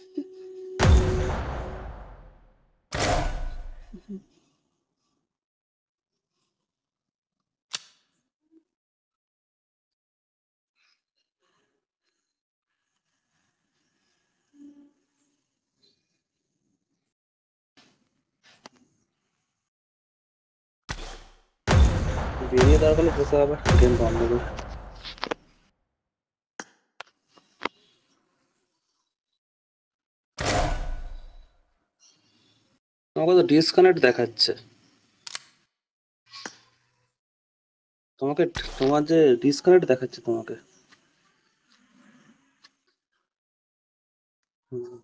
S5: বেরিয়ে দেওয়ার ফলে বসে আবার গেম বন্ধ করে। তোমাকে তো ডিসকানেক্ট দেখাচ্ছে। তোমাকে তোমার যে ডিসকানেক্ট দেখাচ্ছে তোমাকে। হুম,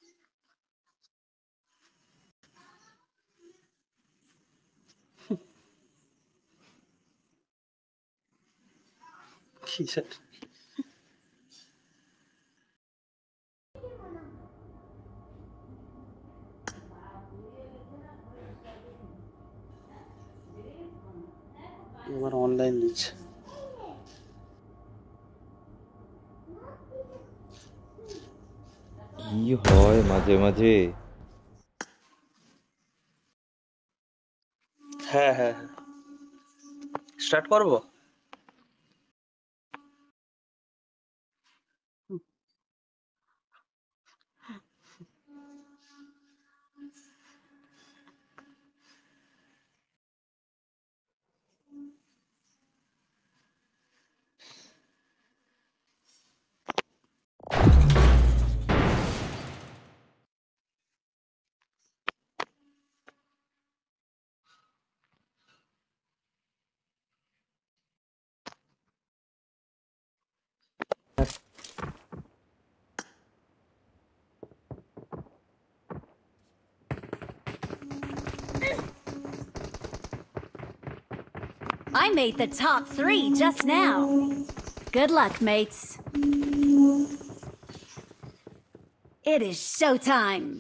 S5: কি জানি। এবার অনলাইন দিচ্ছে।
S6: কি হয় মাঝে মাঝে।
S3: হ্যাঁ হ্যাঁ হ্যাঁ, স্টার্ট করবো।
S2: I made the top three just now. Good luck, mates. It is showtime.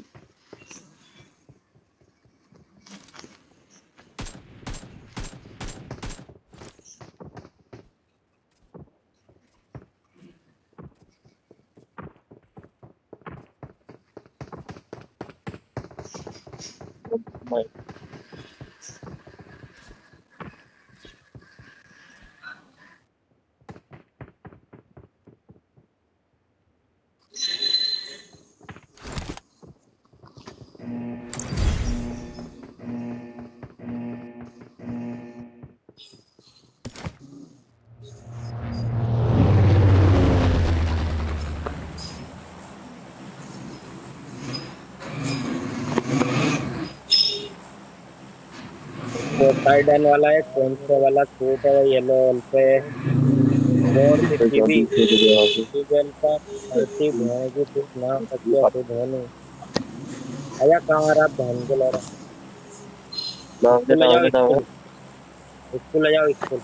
S7: वो साइडन वाला है, कौन सा वाला सूट है, येलो वाल पे मोर दिखी भी ट्यूबवेल का धरती धोने की कुछ ना सकते तो धोने आया कहाँ रहा बहन के लड़ा स्कूल ले जाओ स्कूल स्कूल ले जाओ स्कूल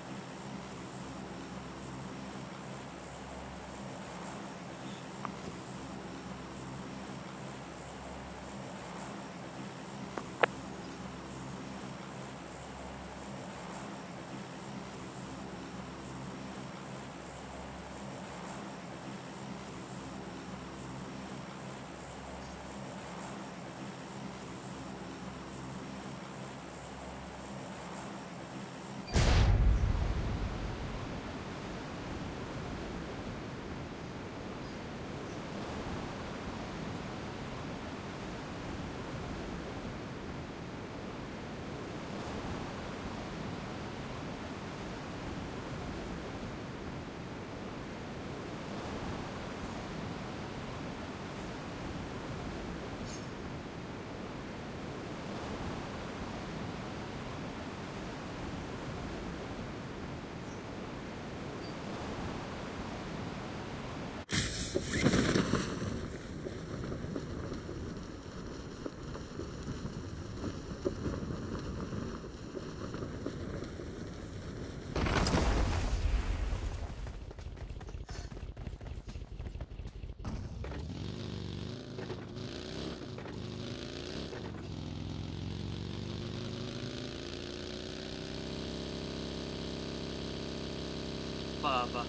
S3: बाबा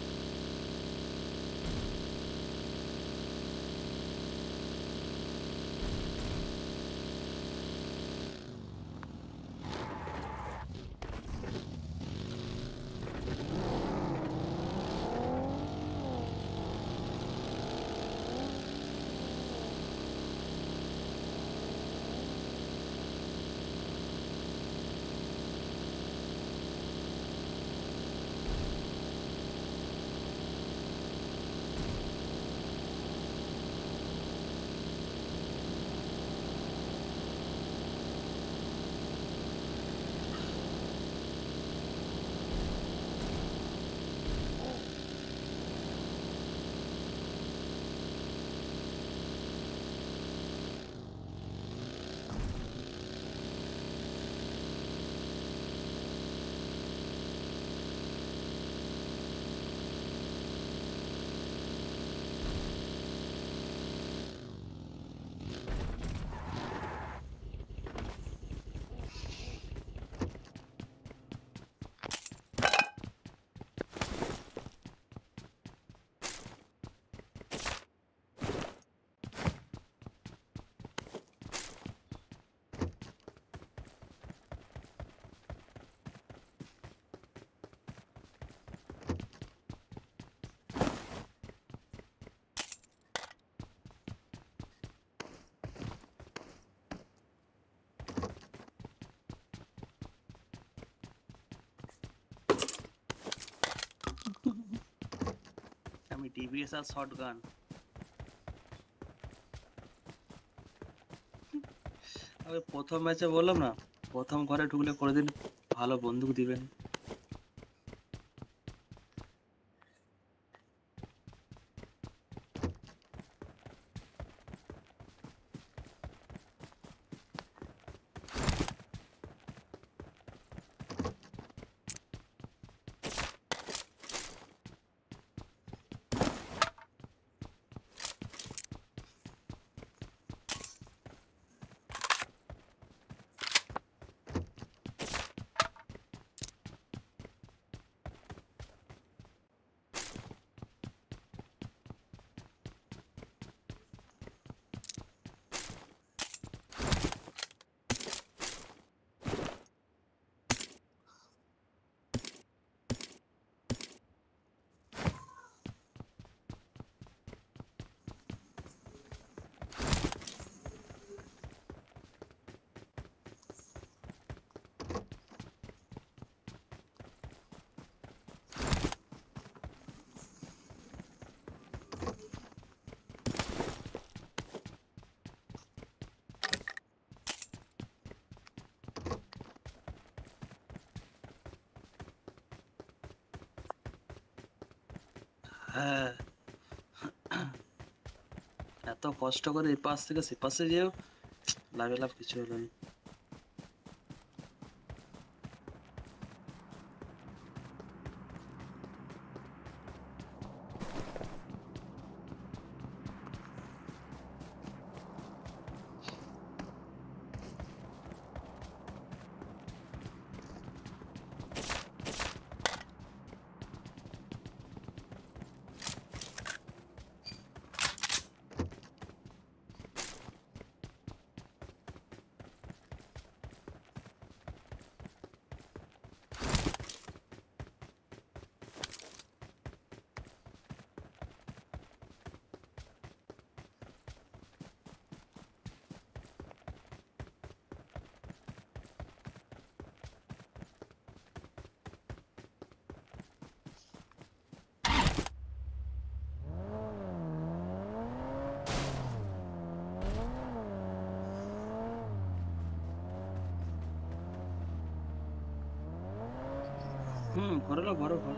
S5: পিএসআর শটগান। আমি প্রথম ম্যাচে বললাম না, প্রথম ঘরে ঢুকলে কোনোদিন ভালো বন্দুক দিবেন। হ্যাঁ, এত কষ্ট করে এই পাশ থেকে সে পাশে যেও, লাভে লাভ কিছু হলো না। হুম, ঘরটা বড় ঘর।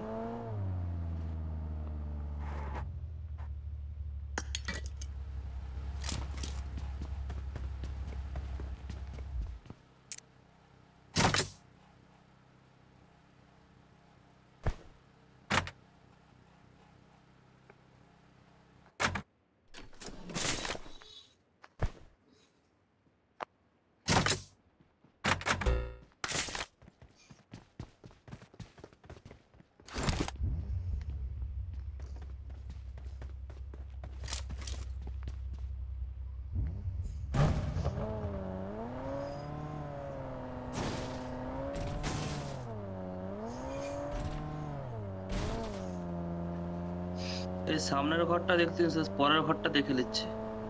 S5: এই সামনের ঘরটা দেখতে, পরের ঘরটা দেখে নিচ্ছে।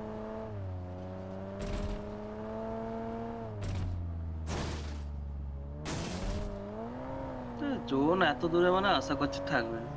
S5: জোন এত দূরে মানে আশা করছি থাকবে না।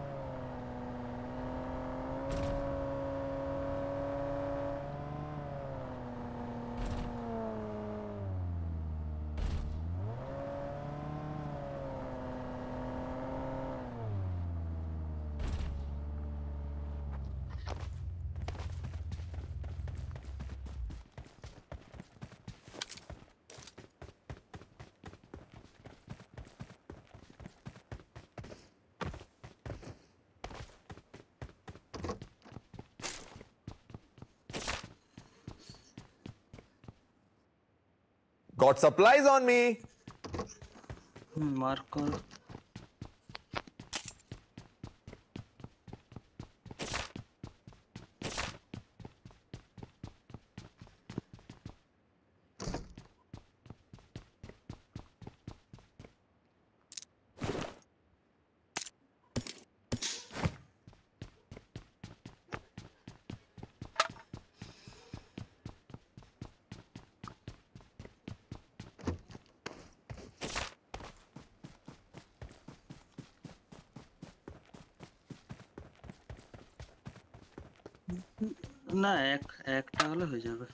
S4: Got supplies on me.
S5: হুম, মার্ক করো।
S3: না এক একটা হলে হয়ে যাবে।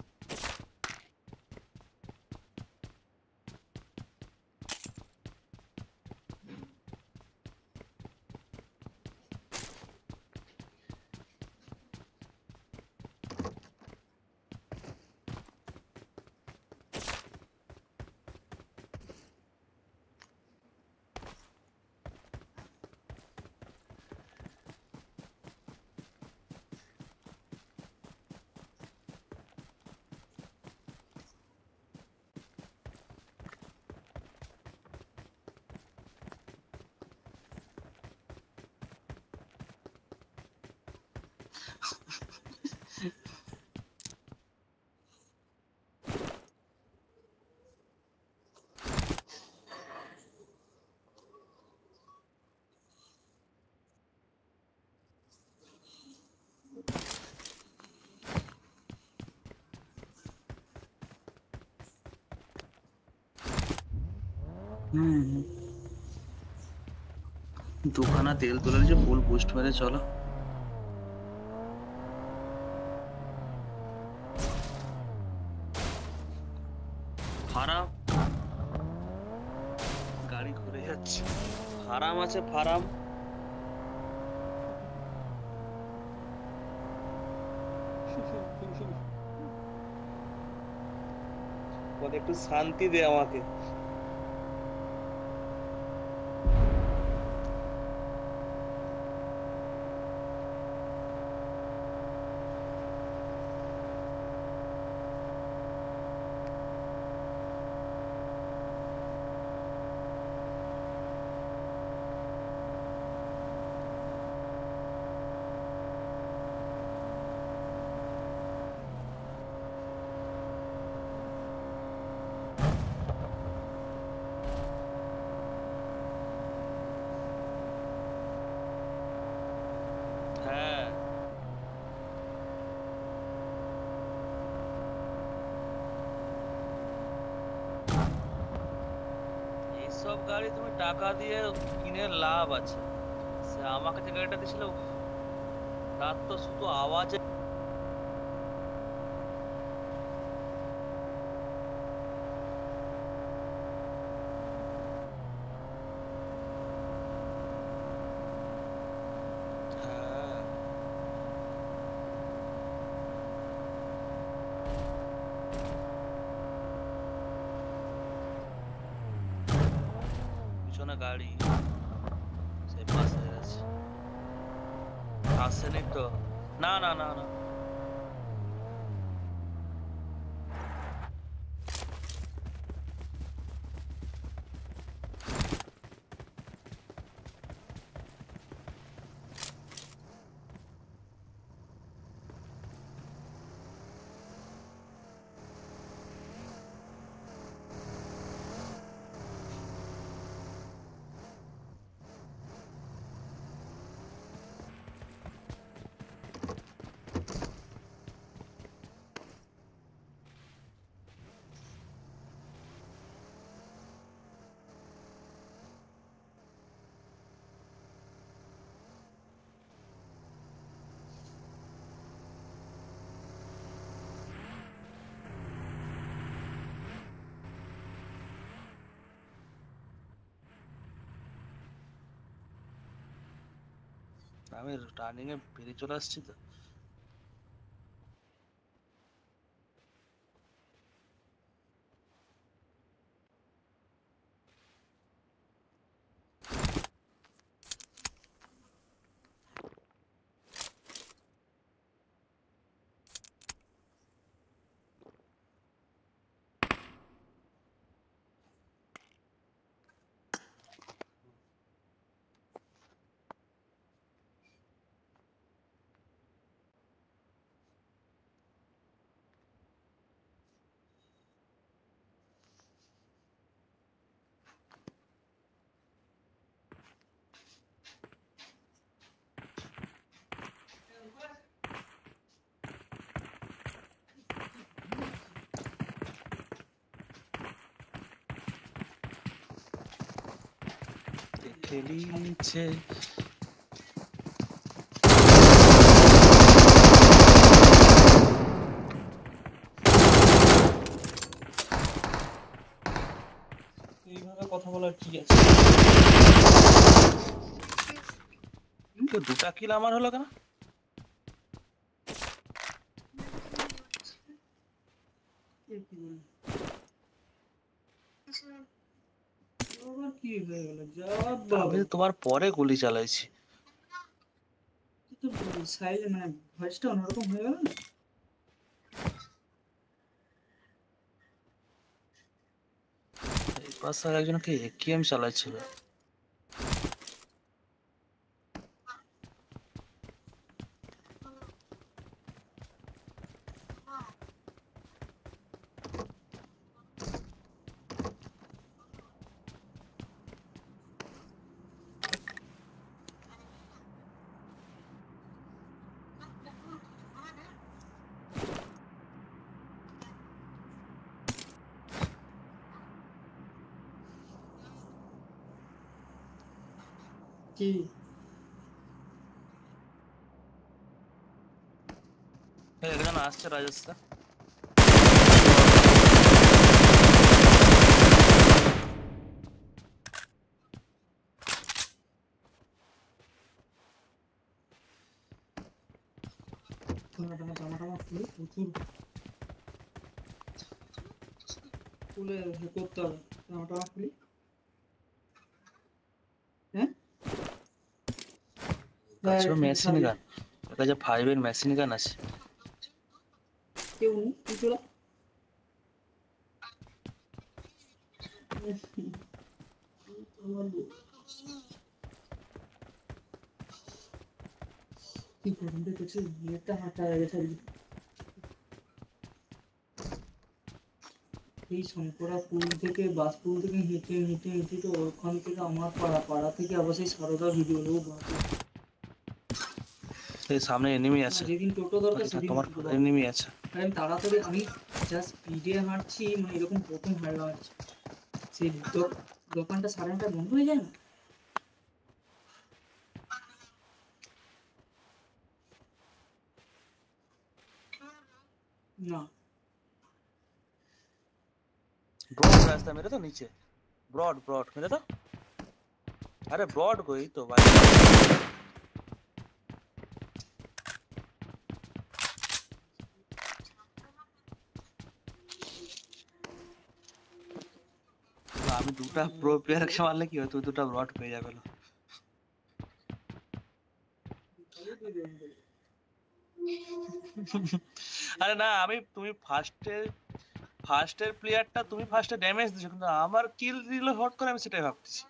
S3: হুম দুখানা তেল তুলে যে ফুল বুস্ট মেরে চলো। ফারাম গাড়ি ঘুরে যাচ্ছে। ফারাম আছে ফারাম। বলে একটু শান্তি দে আমাকে। হ্যাঁ এইসব গাড়ি তুমি টাকা দিয়ে কিনে লাভ আছে। সে আমাকে যে গাড়িটা দিয়েছিল তার তো শুধু আওয়াজে গাড়ি সে পাশে আছে। আসেনি তো? না না না না আমি টার্নিং এ বেরিয়ে চলে আসছি তো। খেলিছে
S6: ঠিক আছে।
S3: তো দুটা কিল আমার হলো কেন?
S6: কে কি বলে? আবার কি হয়ে গেল? যা
S3: আমি
S6: বাবা,
S3: তো তোমার পরে গুলি চালাইছি।
S6: তুই তো সাইলে মানে ভয়েসটা অন্যরকম হয়ে গেল না?
S3: এই পাশে একজনকে একেএম চালাচ্ছিল।
S6: কি
S3: এই একজন আসছে রাজস্থান।
S6: জামা টামা জামা টামা খুলে প্রচুর খুলে হে করতে হবে। জামা টামা খুলি। হ্যাঁ
S3: কাছেও মেশিন গান, ওর কাছে ফাইভ এর মেশিন গান আছে।
S6: কেউ নেই, তুই চলা। কি গরম রে করছে, নেটটা হাঁটা হয়ে গেছে আজকে। এই শঙ্করা পুল থেকে বাস পুল থেকে হেঁটে হেঁটে হেঁটে তো ওখান থেকে আমার পাড়া পাড়া থেকে আবার সেই সারদা ভিডিও নেবো বাপরে।
S3: এই সামনে এনিমি
S6: না,
S3: আছে।
S6: যেদিন টোটো দরকার সেদিন
S3: তোমার
S6: টোটো দরকার।
S3: এনিমি আছে।
S6: আর আমি তাড়াতাড়ি আমি জাস্ট স্পিডে হাঁটছি, মানে এরকম প্রথম হাঁটা হাঁটছি, সেই দো- দোকানটা সাড়ে নটায় বন্ধ হয়ে যায় না। না
S3: ব্রড রাস্তা মেরে তো নিচে, ব্রড ব্রড মেরে তো। আরে ব্রড গই তো ভাই। তো আমি দুটা প্রো প্লেয়ারকে মারলে কি হয়, তুই দুটা ব্রড পেয়ে যাবে না। আরে না, আমি তুমি ফার্স্টে ফার্স্টের প্লেয়ারটা তুমি ফার্স্টে ড্যামেজ দিছো, কিন্তু আমার কিল দিল হট করে, আমি সেটাই ভাবতেছি।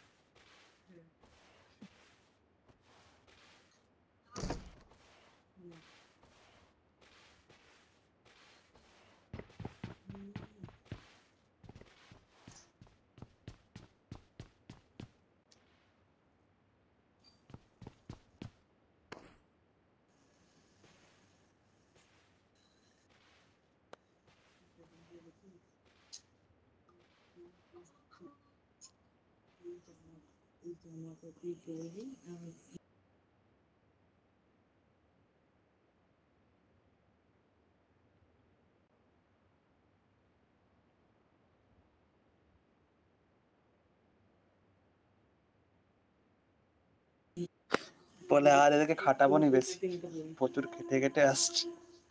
S3: বলে আর এদেরকে খাটাবো নি বেশি, প্রচুর খেটে খেটে আসছে।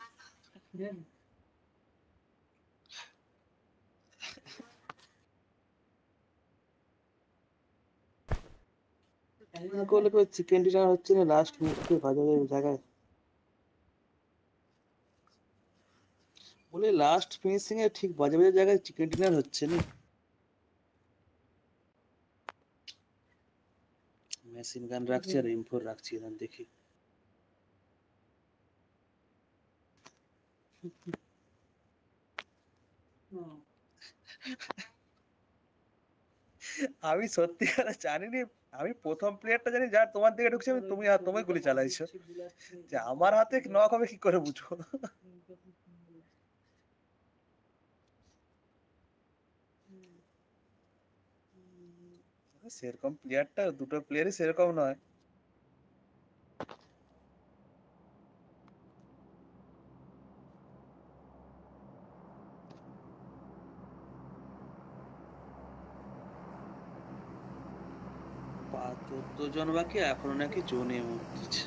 S5: না করলে কেউ চিকেন ডিনার হচ্ছে না, লাস্ট মিনিটে বাজারে জায়গায় বলে লাস্ট ফিনিশিং এ ঠিক বাজে বাজে জায়গায় চিকেন ডিনার হচ্ছে না। মেশিন গান রাখছি আর এম ফোর রাখছি, এখন দেখি। আমি সত্যি করে জানিনি, আমি প্রথম প্লেয়ারটা জানি যার তোমার দিকে ঢুকছে, আমি তুমি আর তুমি গুলি চালাইছো, যে আমার হাতে নক হবে কি করে বুঝবো। সেরকম প্লেয়ারটা দুটো প্লেয়ারই সেরকম নয়। আর চোদ্দ জন বাকি, এখনো নাকি জোনে উঠছে।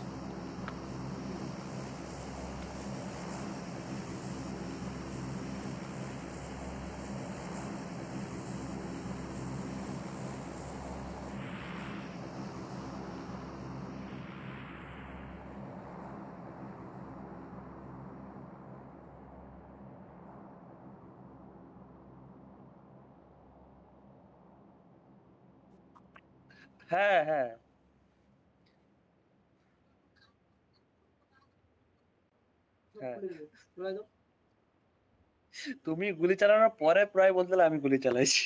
S5: হ্যাঁ হ্যাঁ হ্যাঁ, তুমি গুলি চালানোর পরে প্রায় বলতে আমি গুলি চালাইছি।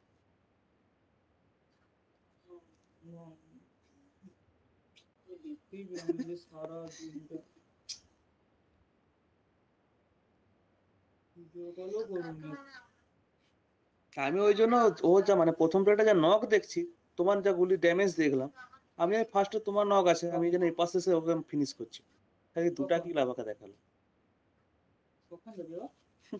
S6: দেখতেই পেলাম যে সারা দিনটা ভিডিও কলও করুন।
S5: আমি ওই জন্য ও যা মানে প্রথম প্লেটে যা নক দেখছি, তোমার যা গুলি ড্যামেজ দেখলাম, আমি ফার্স্টে তোমার নক আছে, আমি যেন এই পাশে এসে ওকে ফিনিশ করছি, তাই দুটা কিল আমাকে দেখালো।
S6: কখন যাবে ও?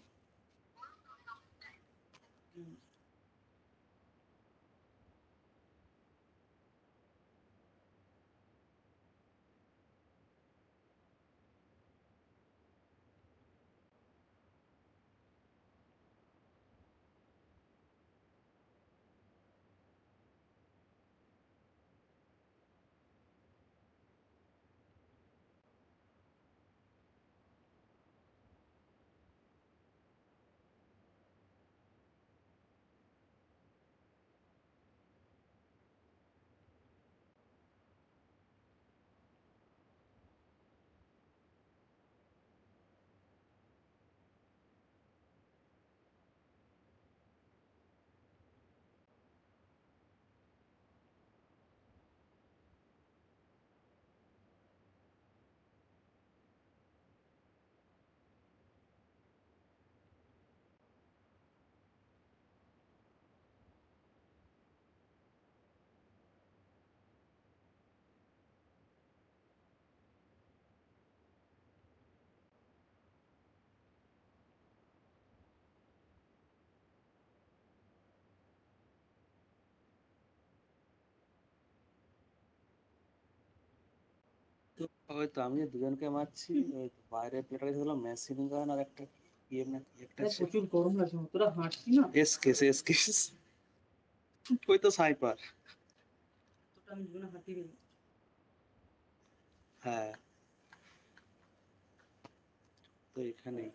S5: ওই তো আমি দুজনকে মারছি, ওই তো বাইরে প্লেটে হলো মেশিন গান আর একটা ইয়ে না কি একটা ছিল,
S6: প্রচুর গরম লাগছে, তোরা হাঁটছি না
S5: এসকেস এসকেস, ওই তো সাইপার।
S6: তোটা আমি জীবনে হাঁটি নি।
S5: হ্যাঁ তো এখানেই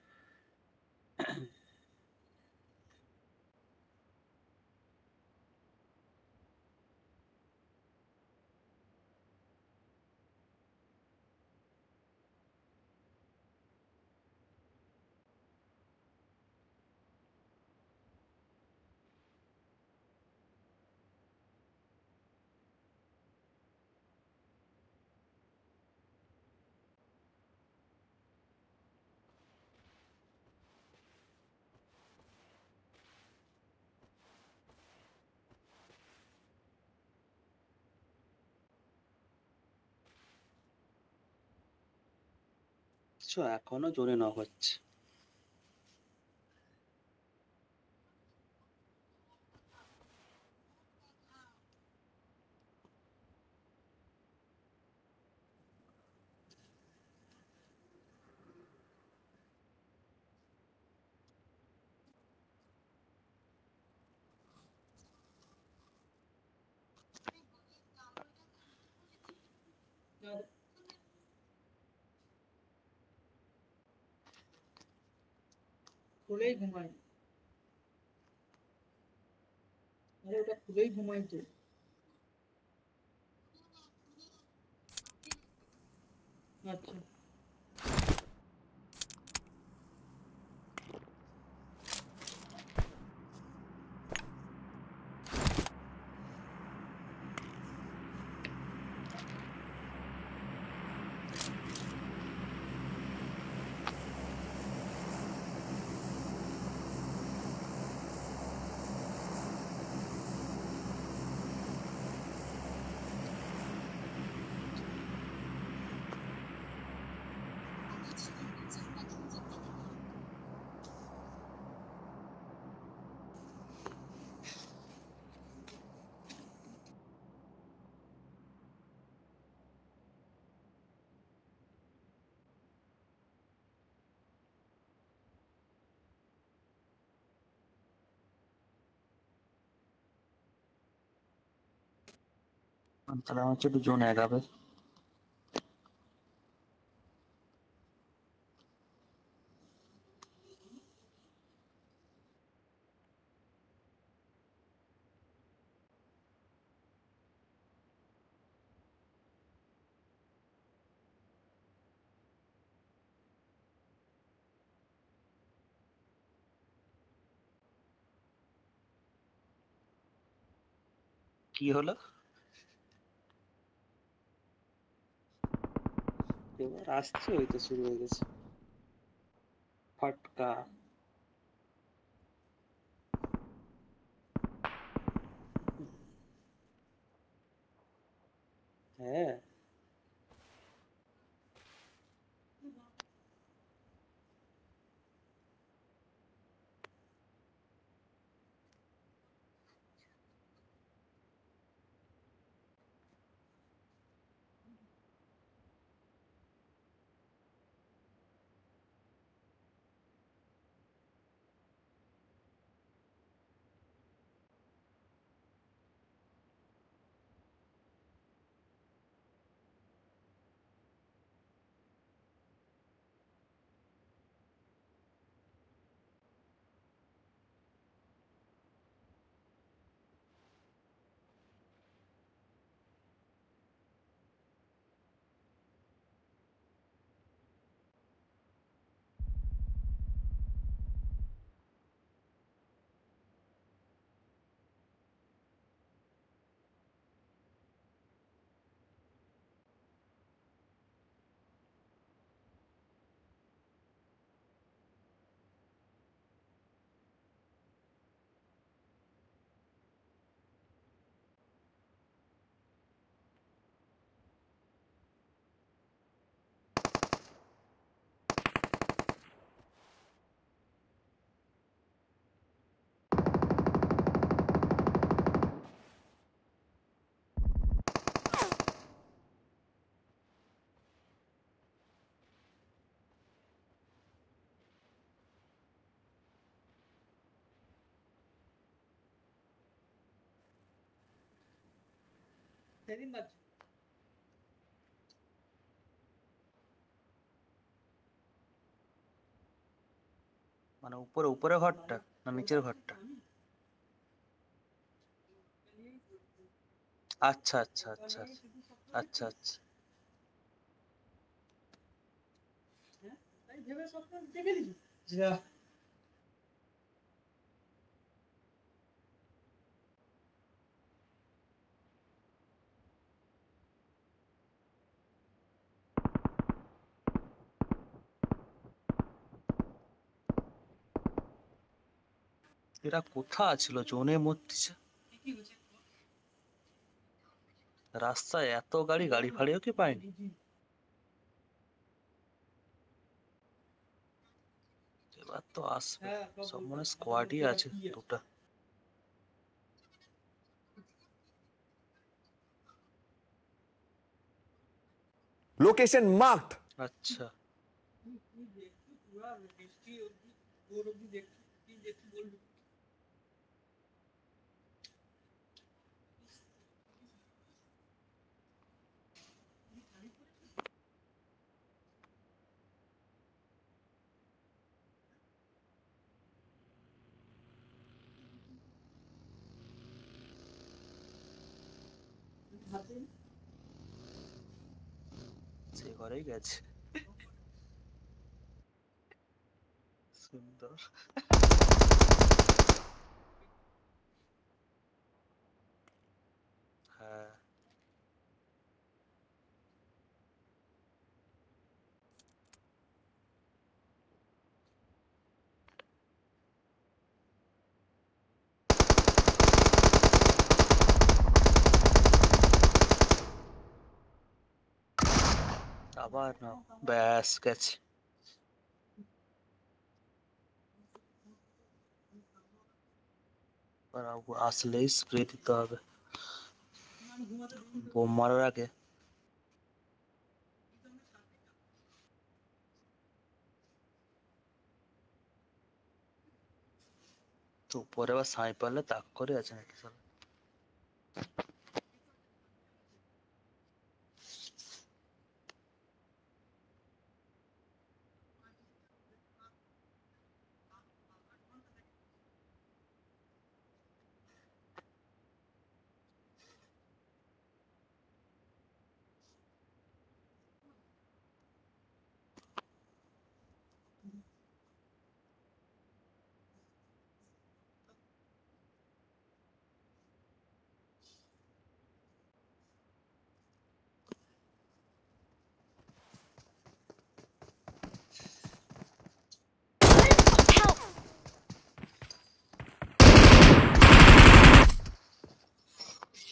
S5: কিছু এখনো জোরে নক হচ্ছে।
S6: খুলেই ঘুমাই, আরে ওটা খুলেই ঘুমাই তো। আচ্ছা
S5: তাহলে আমার হচ্ছে একটু জোন এগাবে। কি হলো? এবার আসছে, ওই তো শুরু হয়ে গেছে ফটকা। হ্যাঁ,
S6: সেদিন বাজছে।
S5: মানে উপরে উপরে ঘরটা না নিচের ঘরটা? আচ্ছা আচ্ছা আচ্ছা আচ্ছা আচ্ছা আচ্ছা।
S6: তাই ভেবে স্বপ্ন দেখে দিলি? যা।
S5: এরা কোথা ছিল জোনে মরতেছে?
S6: কি হচ্ছে?
S5: রাস্তায় এত গাড়ি, গাড়ি ফাড়িও কি পায়নি? এবার তো আসবে,
S6: হ্যাঁ, সব
S5: সব
S6: বলবো।
S5: মনে
S6: আচ্ছা,
S5: স্কোয়াডই
S6: বলতে
S5: আছে
S6: কি আছে?
S5: দুটা।
S4: Location marked.
S5: আচ্ছা,
S6: তুই তুই দেখছি পুরা বৃষ্টি অব্দি, তোর অব্দি দেখছি, কি দেখছি বলবি? হাতে
S5: সে ঘরেই গেছে। সুন্দর। হ্যাঁ, আবার না, ব্যাস গেছে। আর আসলেই স্প্রে দিতে হবে বোম মারার আগে। তো উপরে আবার সাঁই পারলে তাক করে আছে নাকি?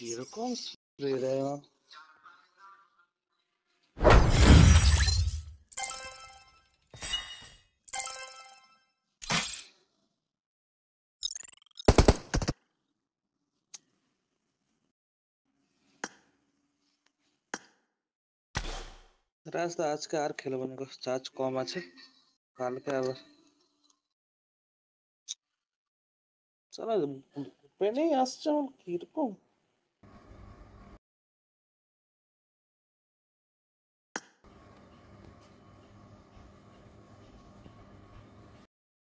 S5: কিরকম স্প্রে দেয় না রাস্তা আজকে আর খেলবো না চার্জ কম আছে কালকে আবার চলো পেনেই আসছে আমার কিরকম